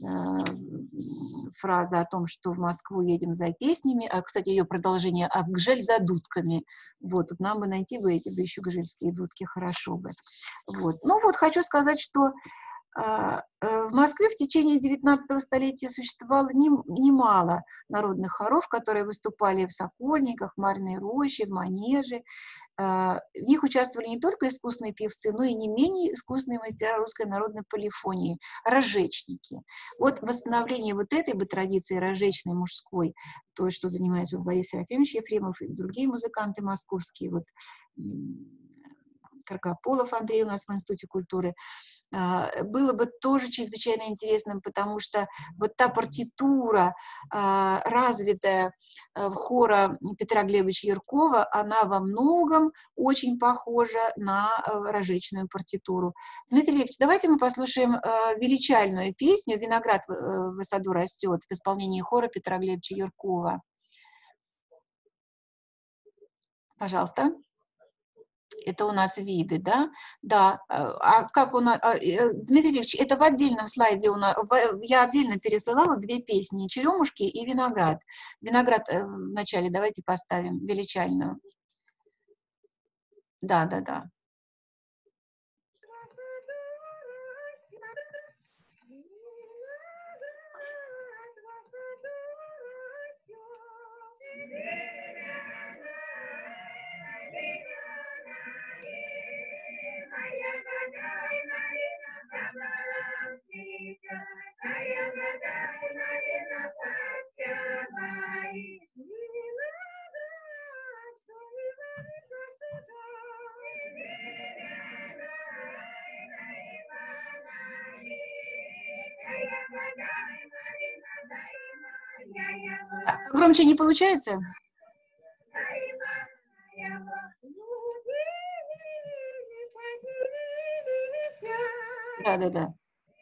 фраза о том, что в Москву едем за песнями, а, кстати, ее продолжение, а в Гжель за дудками. Вот, тут нам бы найти бы эти бы еще гжельские дудки, хорошо бы. Вот. Ну вот, хочу сказать, что в Москве в течение девятнадцатого столетия существовало немало народных хоров, которые выступали в Сокольниках, в Марьиной роще, в Манеже. В них участвовали не только искусные певцы, но и не менее искусные мастера русской народной полифонии, рожечники. Вот восстановление вот этой бы традиции рожечной мужской, то, что занимается Борис Серафимович Ефремов и другие музыканты московские, вот Каргополов Андрей у нас в Институте культуры, было бы тоже чрезвычайно интересным, потому что вот та партитура, развитая в хора Петра Глебовича Яркова, она во многом очень похожа на рожечную партитуру. Дмитрий Викторович, давайте мы послушаем величальную песню «Виноград в саду растет» в исполнении хора Петра Глебовича Яркова. Пожалуйста. Это у нас виды, да? Да. А как у нас... Дмитрий Викторович, это в отдельном слайде у нас... Я отдельно пересылала две песни, «Черемушки» и «Виноград». «Виноград» в начале давайте поставим, величальную. Да, да, да. Громче не получается? Да, да, да.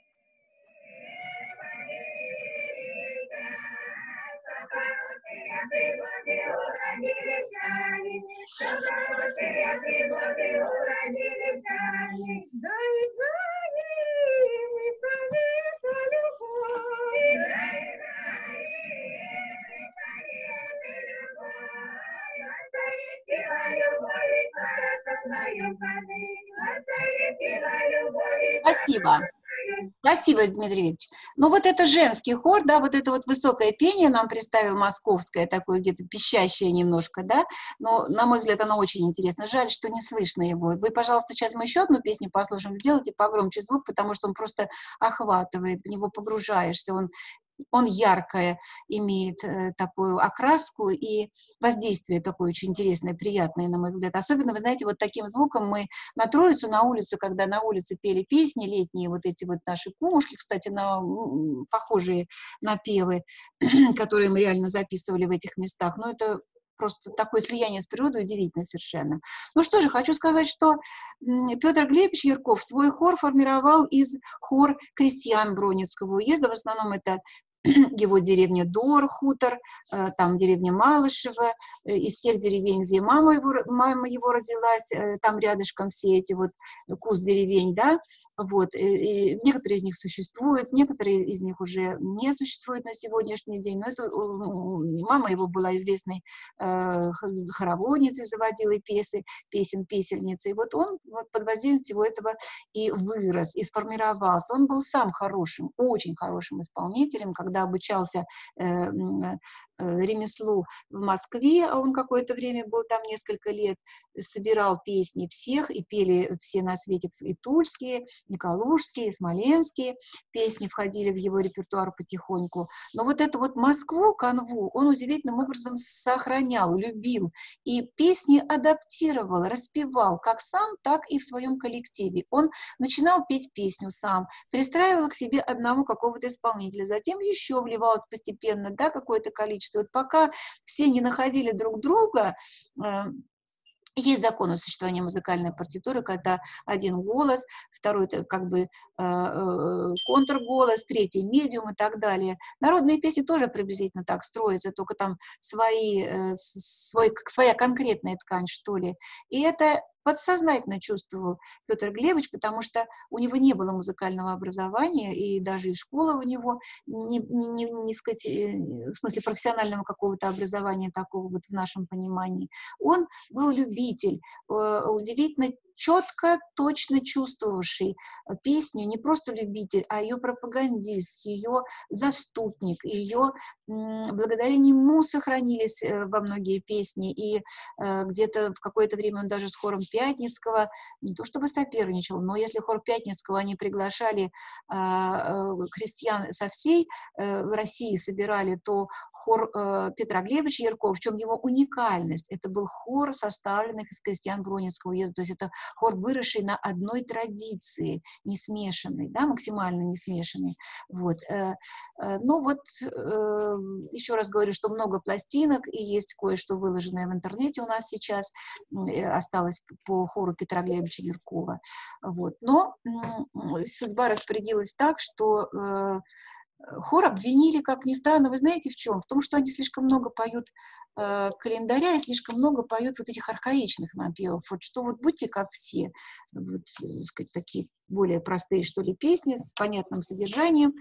Спасибо. Спасибо, Дмитрий Викторович. Ну вот это женский хор, да, вот это вот высокое пение нам представил московское, такое где-то пищащее немножко, да, но, на мой взгляд, оно очень интересно. Жаль, что не слышно его. Вы, пожалуйста, сейчас мы еще одну песню послушаем, сделайте погромче звук, потому что он просто охватывает, в него погружаешься, он он яркое имеет э, такую окраску и воздействие такое очень интересное, приятное, на мой взгляд. Особенно, вы знаете, вот таким звуком мы на Троицу, на улицу, когда на улице пели песни летние, вот эти вот наши кумушки, кстати, на, похожие напевы, которые мы реально записывали в этих местах, но это просто такое слияние с природой удивительное совершенно. Ну что же, хочу сказать, что Петр Глебович Ярков свой хор формировал из хор крестьян Бронницкого уезда, в основном это его деревня Дор, хутор, там деревня Малышева, из тех деревень, где мама его, мама его родилась, там рядышком все эти вот куст деревень, да, вот, и некоторые из них существуют, некоторые из них уже не существуют на сегодняшний день, но это, мама его была известной э, хороводницей, заводила песы, песен, песельницей, и вот он вот, под воздействием всего этого и вырос, и сформировался, он был сам хорошим, очень хорошим исполнителем, когда когда обучался э, э, ремеслу в Москве, а он какое-то время был там несколько лет, собирал песни всех, и пели все на свете, и тульские, и калужские, и смоленские песни входили в его репертуар потихоньку. Но вот эту вот Москву, канву, он удивительным образом сохранял, любил, и песни адаптировал, распевал как сам, так и в своем коллективе. Он начинал петь песню сам, пристраивал к себе одного какого-то исполнителя, затем еще еще вливалось постепенно, да, какое-то количество. Вот пока все не находили друг друга, э, есть закон о существовании музыкальной партитуры, когда один голос, второй как бы э, э, контрголос, третий медиум и так далее. Народные песни тоже приблизительно так строятся, только там свои, э, свой, своя конкретная ткань, что ли. И это подсознательно чувствовал Петр Глебович, потому что у него не было музыкального образования, и даже и школа у него, не, не, не, не сказать, в смысле профессионального какого-то образования такого вот в нашем понимании. Он был любитель, удивительно четко, точно чувствовавший песню, не просто любитель, а ее пропагандист, ее заступник, ее, благодаря нему сохранились во многие песни, и где-то в какое-то время он даже с хором Пятницкого, не то чтобы соперничал, но если хор Пятницкого они приглашали крестьян со всей России, собирали, то хор э, Петра Глебовича Яркова, в чем его уникальность. Это был хор, составленный из крестьян Бронинского уезда, то есть это хор, выросший на одной традиции, не смешанный, да, максимально не смешанный. Вот. Э, э, ну вот, э, еще раз говорю, что много пластинок, и есть кое-что выложенное в интернете у нас сейчас, э, осталось по хору Петра Глебовича Яркова. Вот. Но э, судьба распорядилась так, что э, хор обвинили, как ни странно, вы знаете в чем? В том, что они слишком много поют э, календаря и слишком много поют вот этих архаичных напевов. Вот что вот будьте как все, вот, э, сказать, такие более простые, что ли, песни с понятным содержанием,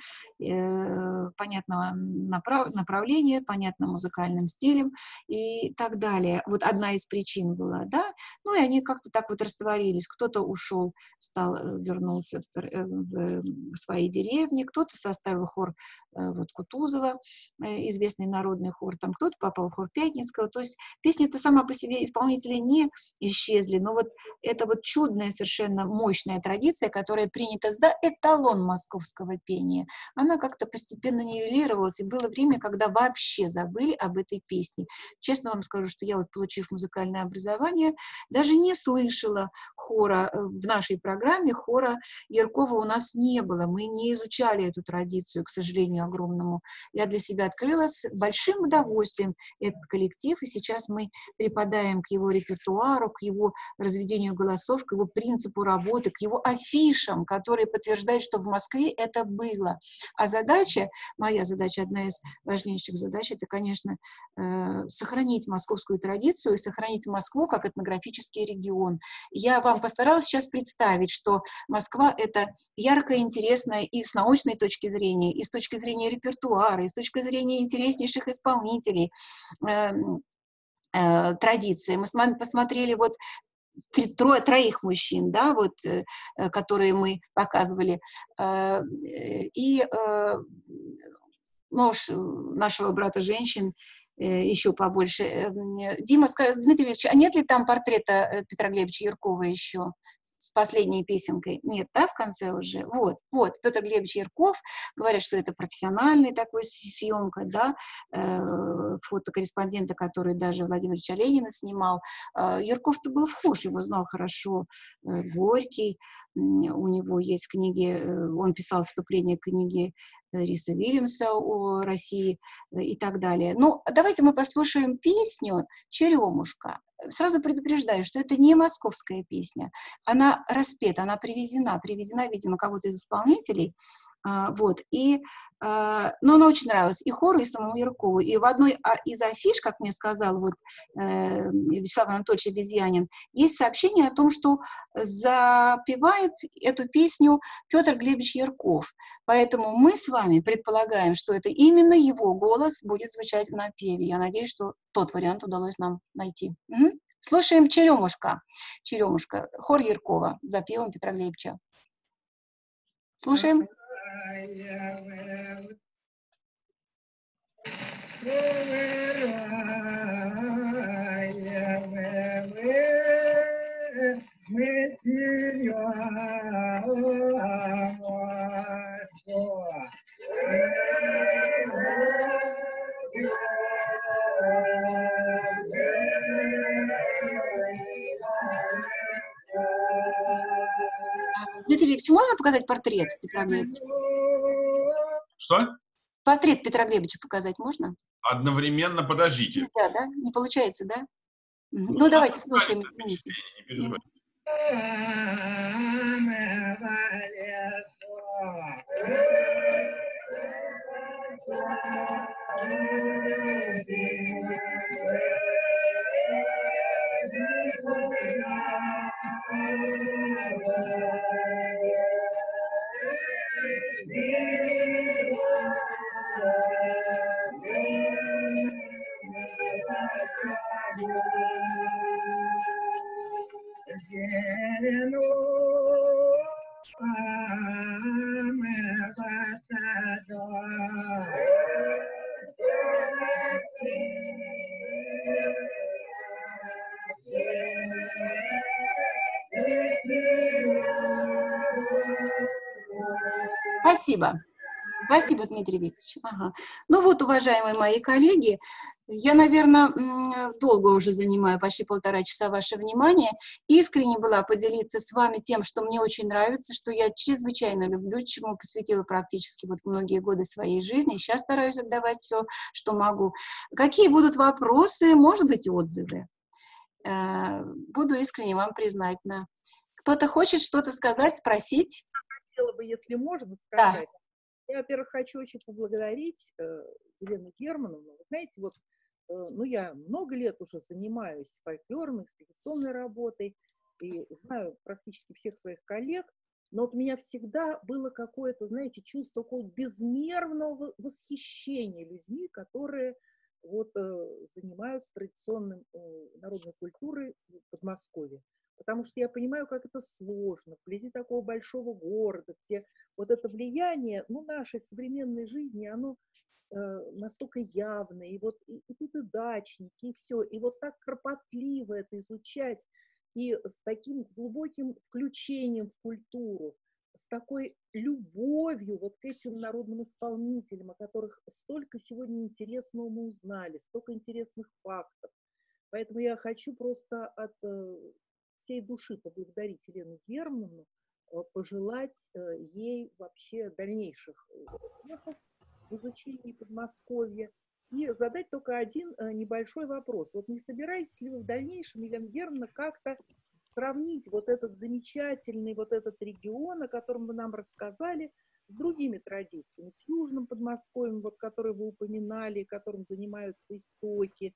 э, понятного направ направления, понятным музыкальным стилем и так далее. Вот одна из причин была, да. Ну и они как-то так вот растворились. Кто-то ушел, стал, вернулся в, стар... в свои деревни, кто-то составил хор э, вот Кутузова, э, известный народный хор, там кто-то попал в хор Пятницкого. То есть песни-то сама по себе исполнители не исчезли, но вот это вот чудная, совершенно мощная традиция, которая принята за эталон московского пения, она как-то постепенно нивелировалась, и было время, когда вообще забыли об этой песне. Честно вам скажу, что я вот, получив музыкальное образование, даже не слышала хора в нашей программе, хора Яркова у нас не было, мы не изучали эту традицию, к сожалению, огромному. Я для себя открыла с большим удовольствием этот коллектив, и сейчас мы припадаем к его репертуару, к его разведению голосов, к его принципу работы, к его афишам, которые подтверждают, что в Москве это было. А задача, моя задача, одна из важнейших задач, это, конечно, э, сохранить московскую традицию и сохранить Москву как этнографический регион. Я вам постаралась сейчас представить, что Москва — это яркое, интересное и с научной точки зрения, и с точки зрения репертуара, и с точки зрения интереснейших исполнителей э, э, традиции. Мы с вами посмотрели вот Три, трое, троих мужчин, да, вот, э, которые мы показывали, э, и э, нож нашего брата женщин э, еще побольше. Э, Дима, скажи, Дмитрий Ильич, а нет ли там портрета Петра Глебовича Яркова еще с последней песенкой? Нет, да, в конце уже? Вот, вот, Петр Глебович Ярков, говорят, что это профессиональный такой съемка, да, э, фотокорреспондента, который даже Владимир Ильича Ленина снимал. Э, Ярков-то был вхож, его знал хорошо э, Горький, у него есть книги, э, он писал вступление к книге Риса Вильямса о России и так далее. Ну, давайте мы послушаем песню «Черемушка». Сразу предупреждаю, что это не московская песня. Она распета, она привезена, привезена, видимо, кого-то из исполнителей. А, вот, и, а, но она очень нравилась и хору, и самому Яркову. И в одной из афиш, как мне сказал вот, э, Вячеслав Анатольевич Обезьянин, есть сообщение о том, что запевает эту песню Петр Глебович Ярков. Поэтому мы с вами предполагаем, что это именно его голос будет звучать в напеве. Я надеюсь, что тот вариант удалось нам найти. Угу. Слушаем «Черемушка». «Черемушка», хор Яркова, запевом Петра Глебовича. Слушаем. Дмитрий Викторович, можно показать портрет Петра Глебовича? Что? Портрет Петра Глебовича показать можно? Одновременно, подождите. Да, да, не получается, да? Ну, ну давайте слушаем, извините. Не переживайте. Спасибо. Спасибо, Дмитрий Викторович. Ага. Ну вот, уважаемые мои коллеги, я, наверное, долго уже занимаю, почти полтора часа ваше внимание. Искренне была поделиться с вами тем, что мне очень нравится, что я чрезвычайно люблю, чему посвятила практически вот многие годы своей жизни. Сейчас стараюсь отдавать все, что могу. Какие будут вопросы, может быть, отзывы? Буду искренне вам признательна. Кто-то хочет что-то сказать, спросить? Хотела бы, если можно, сказать. Да. Я, во-первых, хочу очень поблагодарить э, Елену Германовну. Вы знаете, вот, э, ну, я много лет уже занимаюсь фольклором, экспедиционной работой, и знаю практически всех своих коллег, но вот у меня всегда было какое-то, знаете, чувство какого-то безнервного восхищения людьми, которые вот э, занимаются традиционной э, народной культурой в Подмосковье. Потому что я понимаю, как это сложно, вблизи такого большого города, где вот это влияние, ну, нашей современной жизни, оно э, настолько явное, и вот и, и тут и дачники, и все, и вот так кропотливо это изучать, и с таким глубоким включением в культуру, с такой любовью вот к этим народным исполнителям, о которых столько сегодня интересного мы узнали, столько интересных фактов. Поэтому я хочу просто от всей души поблагодарить Елену Германовну, пожелать ей вообще дальнейших успехов в изучении Подмосковья и задать только один небольшой вопрос. Вот не собираетесь ли вы в дальнейшем, Елена Германовна, как-то сравнить вот этот замечательный вот этот регион, о котором вы нам рассказали, с другими традициями, с Южным Подмосковьем, вот, который вы упоминали, которым занимаются истоки,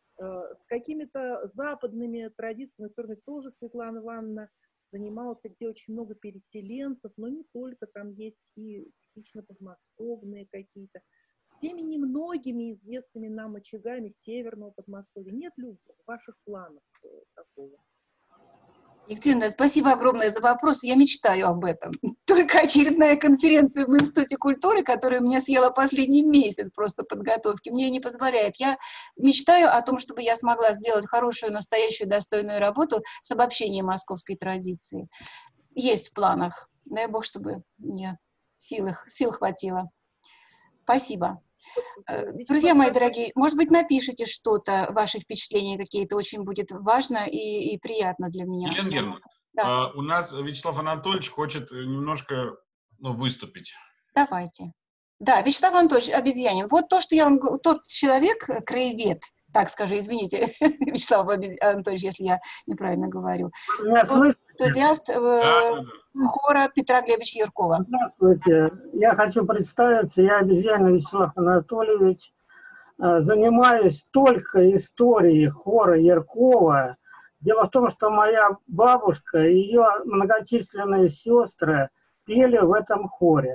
с какими-то западными традициями, которыми тоже Светлана Ивановна занималась, где очень много переселенцев, но не только, там есть и типично подмосковные какие-то, с теми немногими известными нам очагами Северного Подмосковья. Нет ли ваших планов такого? Екатерина, спасибо огромное за вопрос. Я мечтаю об этом. Только очередная конференция в Институте культуры, которая меня съела последний месяц просто подготовки, мне не позволяет. Я мечтаю о том, чтобы я смогла сделать хорошую, настоящую, достойную работу с обобщением московской традиции. Есть в планах. Дай Бог, чтобы мне сил, сил хватило. Спасибо. Друзья мои дорогие, может быть, напишите что-то, ваши впечатления какие-то, очень будет важно и, и приятно для меня. Елена Германовна, да. у нас Вячеслав Анатольевич хочет немножко ну, выступить. Давайте. Да, Вячеслав Анатольевич Обезьянин. Вот то, что я вам говорю, тот человек, краевед, так скажу, извините, Вячеслав Анатольевич, если я неправильно говорю. Вот, энтузиаст э, да, хора Петра Глебовича Яркова. Здравствуйте. Я хочу представиться. Я Обезьянин Вячеслав Анатольевич. Занимаюсь только историей хора Яркова. Дело в том, что моя бабушка и ее многочисленные сестры пели в этом хоре.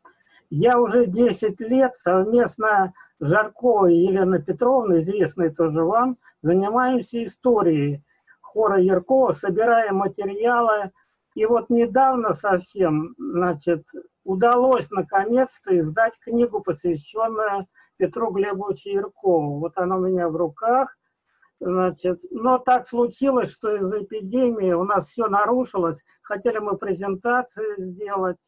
Я уже десять лет совместно с Жарковой Еленой Петровной, известной тоже вам, занимаемся историей хора Яркова, собираем материалы. И вот недавно совсем, значит, удалось наконец-то издать книгу, посвященную Петру Глебовичу Яркову. Вот она у меня в руках. Значит, но так случилось, что из-за эпидемии у нас все нарушилось. Хотели мы презентации сделать.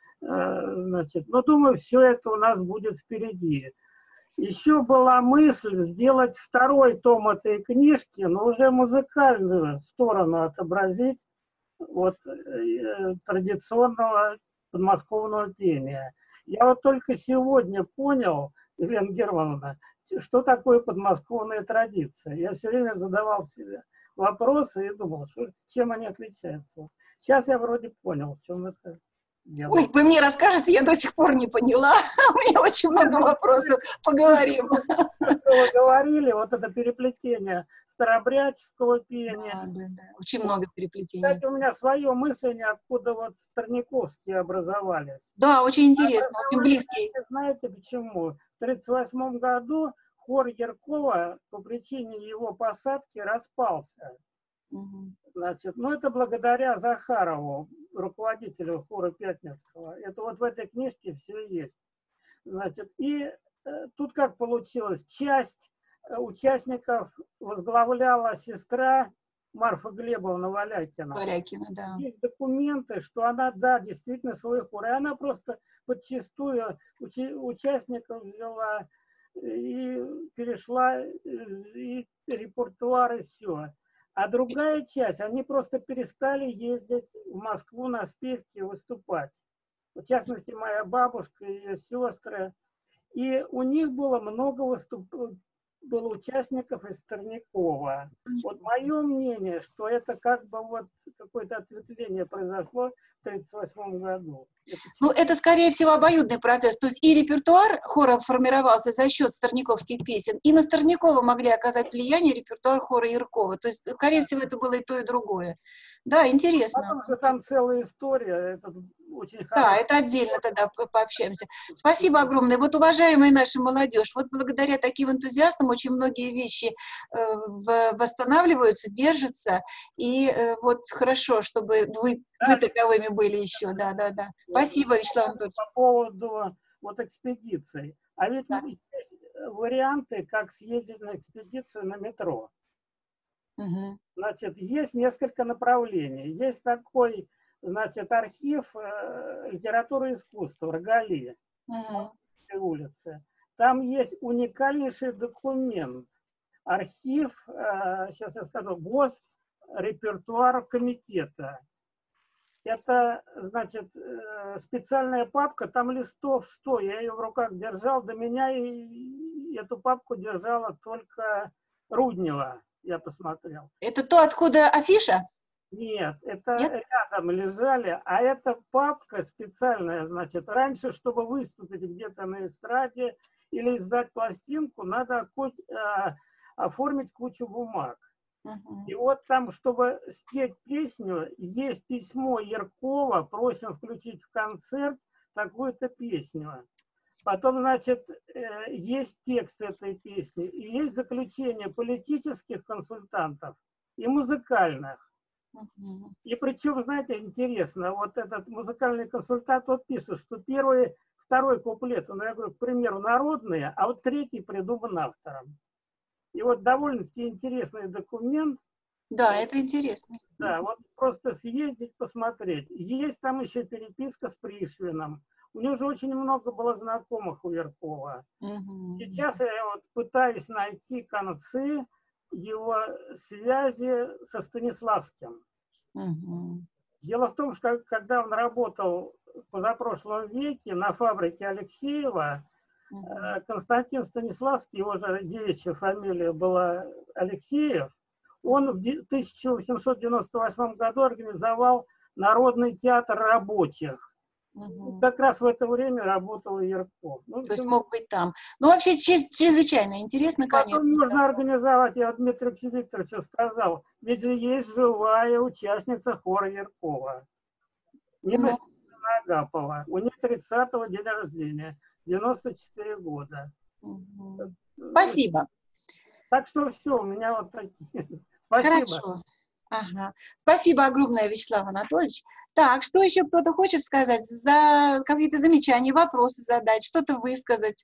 Значит, но думаю, все это у нас будет впереди. Еще была мысль сделать второй том этой книжки, но уже музыкальную сторону отобразить вот, э, традиционного подмосковного пения. Я вот только сегодня понял, Елена Германовна, что такое подмосковная традиция. Я все время задавал себе вопросы и думал, что, чем они отличаются. Сейчас я вроде понял, в чем это дело. Ой, вы мне расскажете, я до сих пор не поняла. У меня очень много вопросов. Поговорим. Что вы говорили, вот это переплетение старообрядческого пения. Да, да, да. Очень много переплетений. Кстати, у меня свое мышление, откуда вот Старниковские образовались. Да, очень интересно, очень близкие. Знаете почему? В тридцать восьмом году хор Яркова по причине его посадки распался. Угу. Значит, ну это благодаря Захарову, руководителю хора Пятницкого. Это вот в этой книжке все есть. Значит, и э, тут как получилось, часть э, участников возглавляла сестра Марфа Глебовна Валякина. Валякина, да. Есть документы, что она, да, действительно свой хор. И она просто подчистую учи, участников взяла и перешла, и репертуар, и все. А другая часть, они просто перестали ездить в Москву на спевки выступать. В частности, моя бабушка и ее сестры. И у них было много выступ... было участников из Старникова. Вот мое мнение, что это как бы вот какое-то ответвление произошло в тридцать восьмом году. Это Ну, это, скорее всего, обоюдный процесс. То есть и репертуар хора формировался за счет старниковских песен, и на Старникова могли оказать влияние репертуар хора Яркова. То есть, скорее всего, это было и то, и другое. Да, интересно. Потому что там целая история. Это очень Да, хорошо. это отдельно тогда по- пообщаемся. Спасибо огромное. Вот, уважаемая наша молодежь, вот благодаря таким энтузиастам очень многие вещи э, в- восстанавливаются, держатся, и э, вот хорошо, чтобы вы, вы таковыми были еще. Да, да, да. Спасибо, Вячеслав Анатольевич. По поводу вот экспедиций. А ведь Да. есть варианты, как съездить на экспедицию на метро. Мгм. Значит, есть несколько направлений. Есть такой, значит, архив э, литературы и искусства в Рогали, Мгм. улице. Там есть уникальнейший документ. Архив, э, сейчас я скажу, ГОС репертуар комитета. Это, значит, э, специальная папка, там листов сто, я ее в руках держал, до меня и эту папку держала только Руднева, я посмотрел. Это то, откуда афиша? Нет, это Нет? рядом лежали, а эта папка специальная, значит, раньше, чтобы выступить где-то на эстраде или издать пластинку, надо ку- э, оформить кучу бумаг. Мгм. И вот там, чтобы спеть песню, есть письмо Яркова, просим включить в концерт такую-то песню. Потом, значит, э, есть текст этой песни, и есть заключение политических консультантов и музыкальных. Мгм. И причем, знаете, интересно, вот этот музыкальный консультант, вот пишет, что первый, второй куплет, ну, я говорю, к примеру, народные, а вот третий придуман автором. И вот довольно-таки интересный документ. Да, это интересно. Да, вот просто съездить, посмотреть. Есть там еще переписка с Пришвином. У него же очень много было знакомых у Яркова. Мгм. Сейчас я вот пытаюсь найти концы его связи со Станиславским. Мгм. Дело в том, что когда он работал в позапрошлом веке на фабрике Алексеева, Мгм. э, Константин Станиславский, его же девичья фамилия была Алексеев, он в де- тысяча восемьсот девяносто восьмом году организовал Народный театр рабочих. Мгм. Как раз в это время работал и Ярков. Ну, в То есть общем, мог быть там. Ну, вообще, чрез- чрезвычайно интересно, конечно. потом нужно организовать, я Дмитрию Викторовичу сказал, ведь же есть живая участница хора Яркова. Нина Ну, Агапова. У нее тридцатого день рождения, девяносто четыре года. мгм. Спасибо. Так что все, у меня вот такие. Спасибо. Хорошо. Ага. Спасибо огромное, Вячеслав Анатольевич. Так, что еще кто-то хочет сказать? За какие-то замечания, вопросы задать, что-то высказать?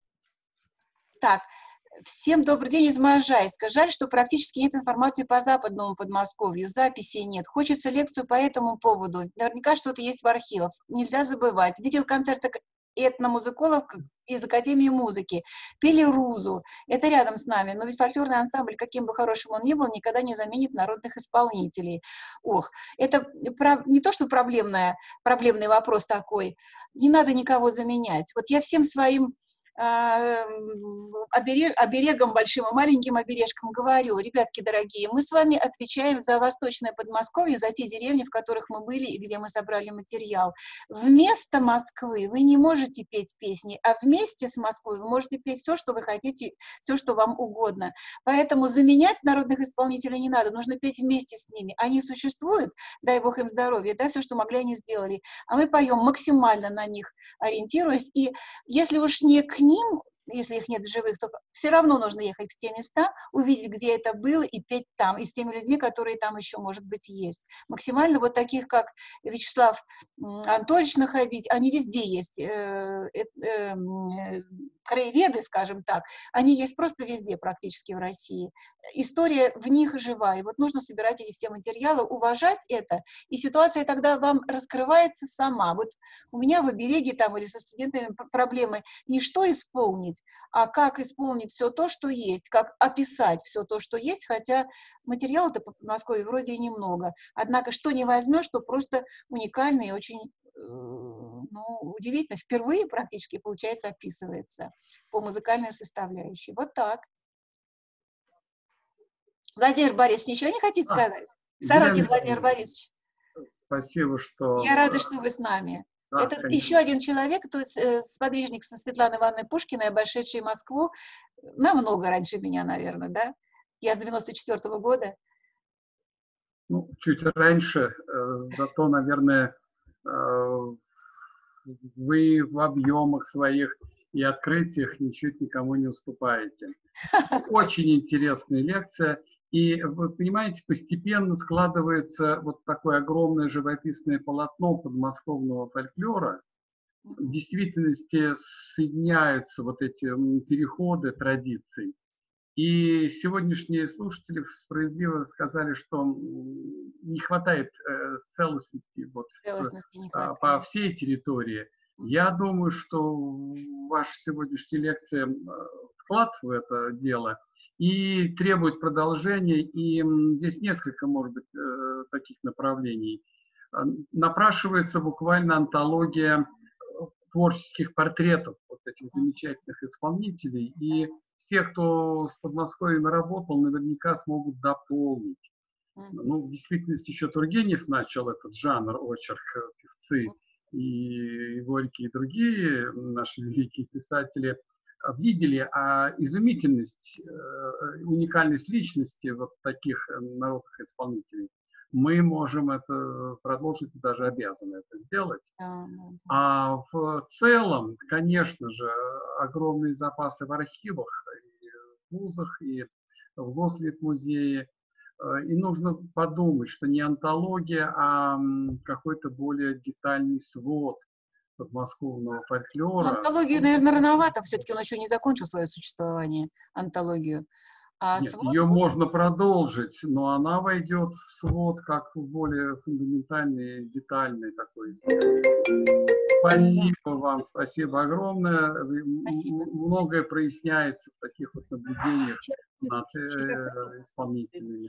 Так, всем добрый день из Можайска. Жаль, что практически нет информации по западному Подмосковью, записей нет. Хочется лекцию по этому поводу. Наверняка что-то есть в архивах. Нельзя забывать. Видел концерты этномузыкологов из Академии музыки. Пели Рузу. Это рядом с нами. Но ведь фольклорный ансамбль, каким бы хорошим он ни был, никогда не заменит народных исполнителей. Ох, это прав- не то, что проблемная, проблемный вопрос такой. Не надо никого заменять. Вот я всем своим а, оберег, оберегом большим и маленьким обережком говорю: ребятки дорогие, мы с вами отвечаем за Восточное Подмосковье, за те деревни, в которых мы были и где мы собрали материал. Вместо Москвы вы не можете петь песни, а вместе с Москвой вы можете петь все, что вы хотите, все, что вам угодно. Поэтому заменять народных исполнителей не надо, нужно петь вместе с ними. Они существуют, дай Бог им здоровья, да, все, что могли, они сделали. А мы поем максимально на них, ориентируясь. И если уж не к ним если их нет в живых, то все равно нужно ехать в те места, увидеть, где это было, и петь там, и с теми людьми, которые там еще, может быть, есть. Максимально вот таких, как Вячеслав Анатольевич, находить, они везде есть. Э, э, э, краеведы, скажем так, они есть просто везде практически в России. История в них жива, и вот нужно собирать эти все материалы, уважать это, и ситуация тогда вам раскрывается сама. Вот у меня в обереге там или со студентами проблемы не что исполнить, а как исполнить все то, что есть, как описать все то, что есть, хотя материала-то по Подмосковью вроде и немного. Однако что не возьмешь, что просто уникально и очень ну, удивительно, впервые практически, получается, описывается по музыкальной составляющей. Вот так. Владимир Борисович, ничего не хотите А, сказать? Сорокин Владимир Борисович. Спасибо, что... Я рада, что вы с нами. Да, Это конечно. еще один человек, то есть э, сподвижник со Светланой Ивановной Пушкиной, обошедший Москву намного раньше меня, наверное, да? Я с девяносто четвёртого года. Ну, чуть раньше, э, зато, наверное, э, вы в объемах своих и открытиях ничуть никому не уступаете. Очень интересная лекция. И, вы понимаете, постепенно складывается вот такое огромное живописное полотно подмосковного фольклора. В действительности соединяются вот эти переходы традиций. И сегодняшние слушатели справедливо сказали, что не хватает э, целостности, вот, Целостности не э, хватает. по всей территории. Я думаю, что ваша сегодняшняя лекция вклад в это дело и требует продолжения. И здесь несколько, может быть, э, таких направлений. Напрашивается буквально антология творческих портретов вот этих замечательных исполнителей. И те, кто с Подмосковьем работал, наверняка смогут дополнить. Ну, в действительности еще Тургенев начал этот жанр, очерк, певцы, и Горький, и другие наши великие писатели видели, а изумительность, уникальность личности вот таких народных исполнителей, мы можем это продолжить и даже обязаны это сделать. А в целом, конечно же, огромные запасы в архивах, и в вузах, и в Гослитмузее. И нужно подумать, что не антология, а какой-то более детальный свод подмосковного фольклора. Ну, антологию, наверное, рановато, все-таки он еще не закончил свое существование, антологию. А Нет, свод... ее можно продолжить, но она войдет в свод как более фундаментальный, детальный такой. Спасибо вам, спасибо огромное. Спасибо. Многое проясняется в таких вот наблюдениях над э, исполнителями.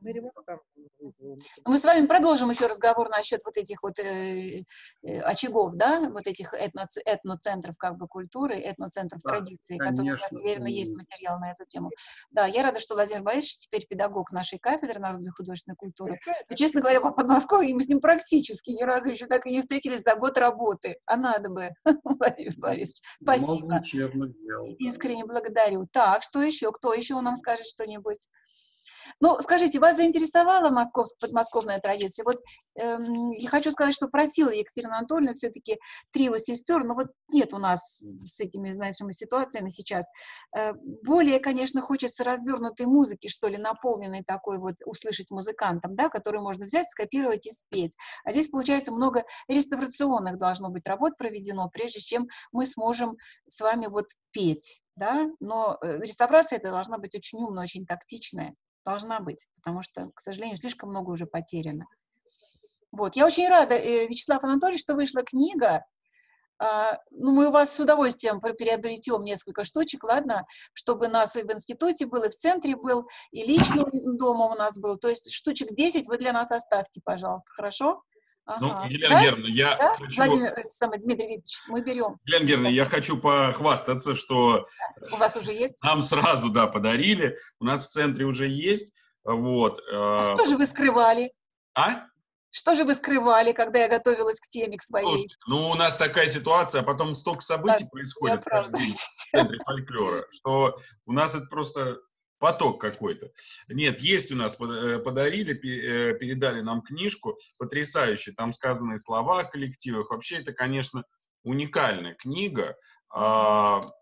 Мы с вами продолжим еще разговор насчет вот этих вот э, э, очагов, да, вот этих этно, этноцентров как бы культуры, этноцентров Да, традиции, которые у нас, уверенно, есть материал на эту тему. Да, я рада, что Владимир Борисович теперь педагог нашей кафедры народной художественной культуры. Но, честно говоря, по Подмосковью мы с ним практически ни разу еще так и не встретились за год работы. А надо бы, Владимир Борисович. Спасибо. Искренне благодарю. Так, что еще? Кто еще нам скажет что-нибудь? Ну, скажите, вас заинтересовала московская, подмосковная традиция? Вот эм, я хочу сказать, что просила Екатерина Анатольевна все-таки трио сестер, но вот нет у нас с этими, знаете, ситуациями сейчас. Э, более, конечно, хочется развернутой музыки, что ли, наполненной такой вот, услышать музыкантам, да, которую можно взять, скопировать и спеть. А здесь, получается, много реставрационных должно быть работ проведено, прежде чем мы сможем с вами вот петь, да, но э, реставрация это должна быть очень умная, очень тактичная. Должна быть, потому что, к сожалению, слишком много уже потеряно. Вот. Я очень рада, Вячеслав Анатольевич, что вышла книга. Ну, мы у вас с удовольствием приобретем несколько штучек, ладно, чтобы нас и в институте был, и в центре был, и лично дома у нас был. То есть штучек десять вы для нас оставьте, пожалуйста, хорошо? Ну, ага. Елена да? Германовна, я да? хочу... Владимир, самый, Дмитрий Викторович, мы берем. Елена Германовна, я хочу похвастаться, что у вас уже есть? Нам сразу, да, подарили. У нас в центре уже есть. Вот. А что же вы скрывали? А? Что же вы скрывали, когда я готовилась к теме, к своей? Слушайте, ну, у нас такая ситуация, а потом столько событий да, происходит каждый день в центре фольклора, что у нас это просто... поток какой-то. Нет, есть у нас, подарили, передали нам книжку, потрясающие, там сказанные слова о коллективах. Вообще это, конечно, уникальная книга.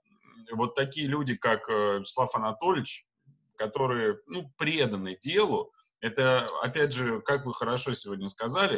вот такие люди, как э, Вячеслав Анатольевич, которые, ну, преданы делу, это, опять же, как вы хорошо сегодня сказали,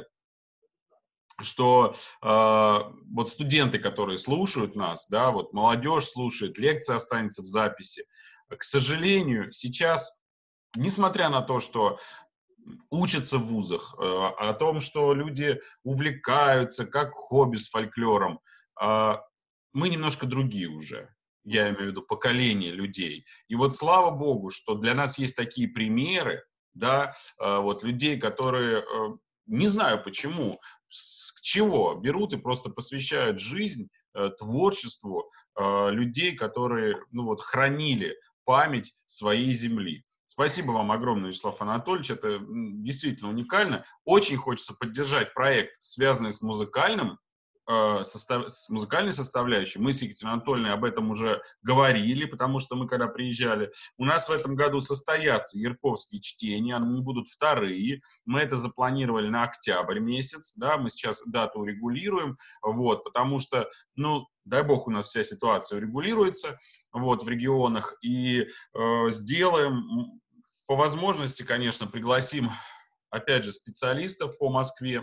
что э, вот студенты, которые слушают нас, да, вот молодежь слушает, лекция останется в записи. К сожалению, сейчас, несмотря на то, что учатся в вузах, э, о том, что люди увлекаются как хобби с фольклором, э, мы немножко другие уже. Я имею в виду поколение людей. И вот слава богу, что для нас есть такие примеры, да, э, вот людей, которые, э, не знаю почему, с чего берут и просто посвящают жизнь э, творчеству э, людей, которые, ну вот, хранили память своей земли. Спасибо вам огромное, Вячеслав Анатольевич, это м, действительно уникально. Очень хочется поддержать проект, связанный с музыкальным, э, состав, с музыкальной составляющей. Мы с Екатериной Анатольевной об этом уже говорили, потому что мы когда приезжали, у нас в этом году состоятся ярковские чтения, они будут вторые. Мы это запланировали на октябрь месяц, да, мы сейчас дату урегулируем, вот, потому что, ну, дай бог, у нас вся ситуация урегулируется, вот, в регионах, и э, сделаем, по возможности, конечно, пригласим, опять же, специалистов по Москве,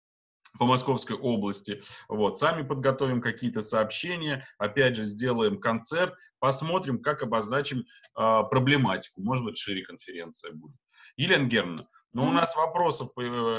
по Московской области, вот, сами подготовим какие-то сообщения, опять же, сделаем концерт, посмотрим, как обозначим э, проблематику, может быть, шире конференция будет. Елена Германовна, ну, у нас вопросов э,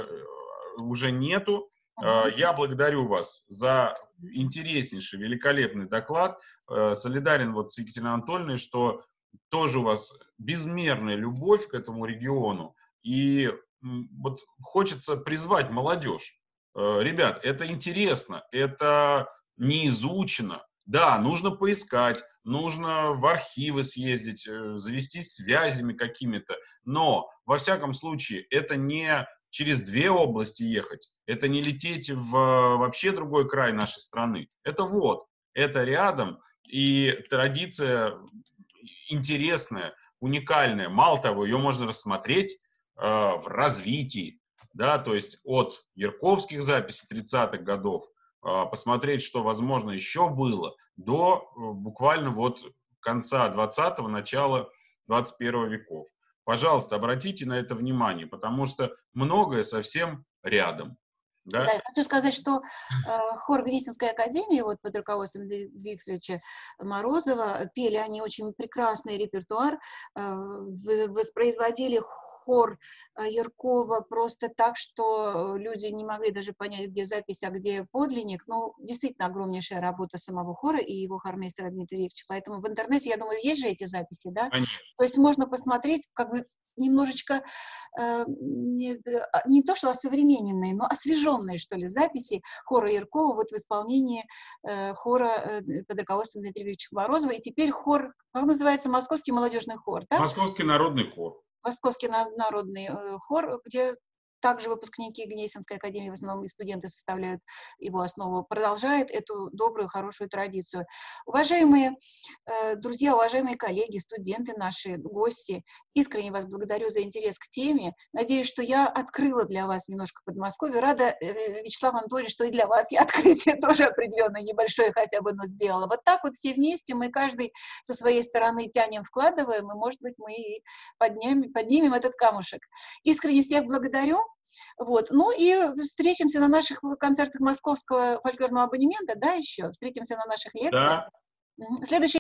уже нету. Э, я благодарю вас за интереснейший, великолепный доклад. Э, солидарен вот с Екатериной Анатольевной, что тоже у вас безмерная любовь к этому региону. И м, вот хочется призвать молодежь. Э, ребят, это интересно, это не изучено. Да, нужно поискать, нужно в архивы съездить, э, завестись связями какими-то. Но, во всяком случае, это не через две области ехать, это не лететь в э, вообще другой край нашей страны. Это вот, это рядом, и традиция интересная, уникальная. Мало того, ее можно рассмотреть э, в развитии, да, то есть от ярковских записей тридцатых годов, э, посмотреть, что, возможно, еще было, до э, буквально вот конца двадцатого, начала двадцать первого веков. Пожалуйста, обратите на это внимание, потому что многое совсем рядом. Да? Да, я хочу сказать, что э, хор Гнесинской академии вот под руководством Дмитрия Викторовича Морозова пели они очень прекрасный репертуар, э, воспроизводили хор Яркова просто так, что люди не могли даже понять, где запись, а где подлинник. Ну, действительно, огромнейшая работа самого хора и его хормейстера Дмитрия Викторовича. Поэтому в интернете, я думаю, есть же эти записи, да? Конечно. То есть можно посмотреть, как бы немножечко э, не, не то, что осовремененные, но освеженные, что ли, записи хора Яркова вот в исполнении э, хора э, под руководством Дмитрия Викторовича Морозова. И теперь хор, как называется, Московский молодежный хор, да? Московский народный хор. Московский народный э, хор, где также выпускники Гнесинской академии, в основном и студенты составляют его основу, продолжает эту добрую, хорошую традицию. Уважаемые э, друзья, уважаемые коллеги, студенты наши, гости, искренне вас благодарю за интерес к теме. Надеюсь, что я открыла для вас немножко Подмосковье. Рада, э, Вячеслав Анатольевич, что и для вас я открытие тоже определенное, небольшое хотя бы, но сделала. Вот так вот все вместе мы каждый со своей стороны тянем, вкладываем, и, может быть, мы и поднимем, поднимем этот камушек. Искренне всех благодарю. Вот. Ну и встретимся на наших концертах Московского фольклорного абонемента, да, еще? Встретимся на наших лекциях. Да. Следующий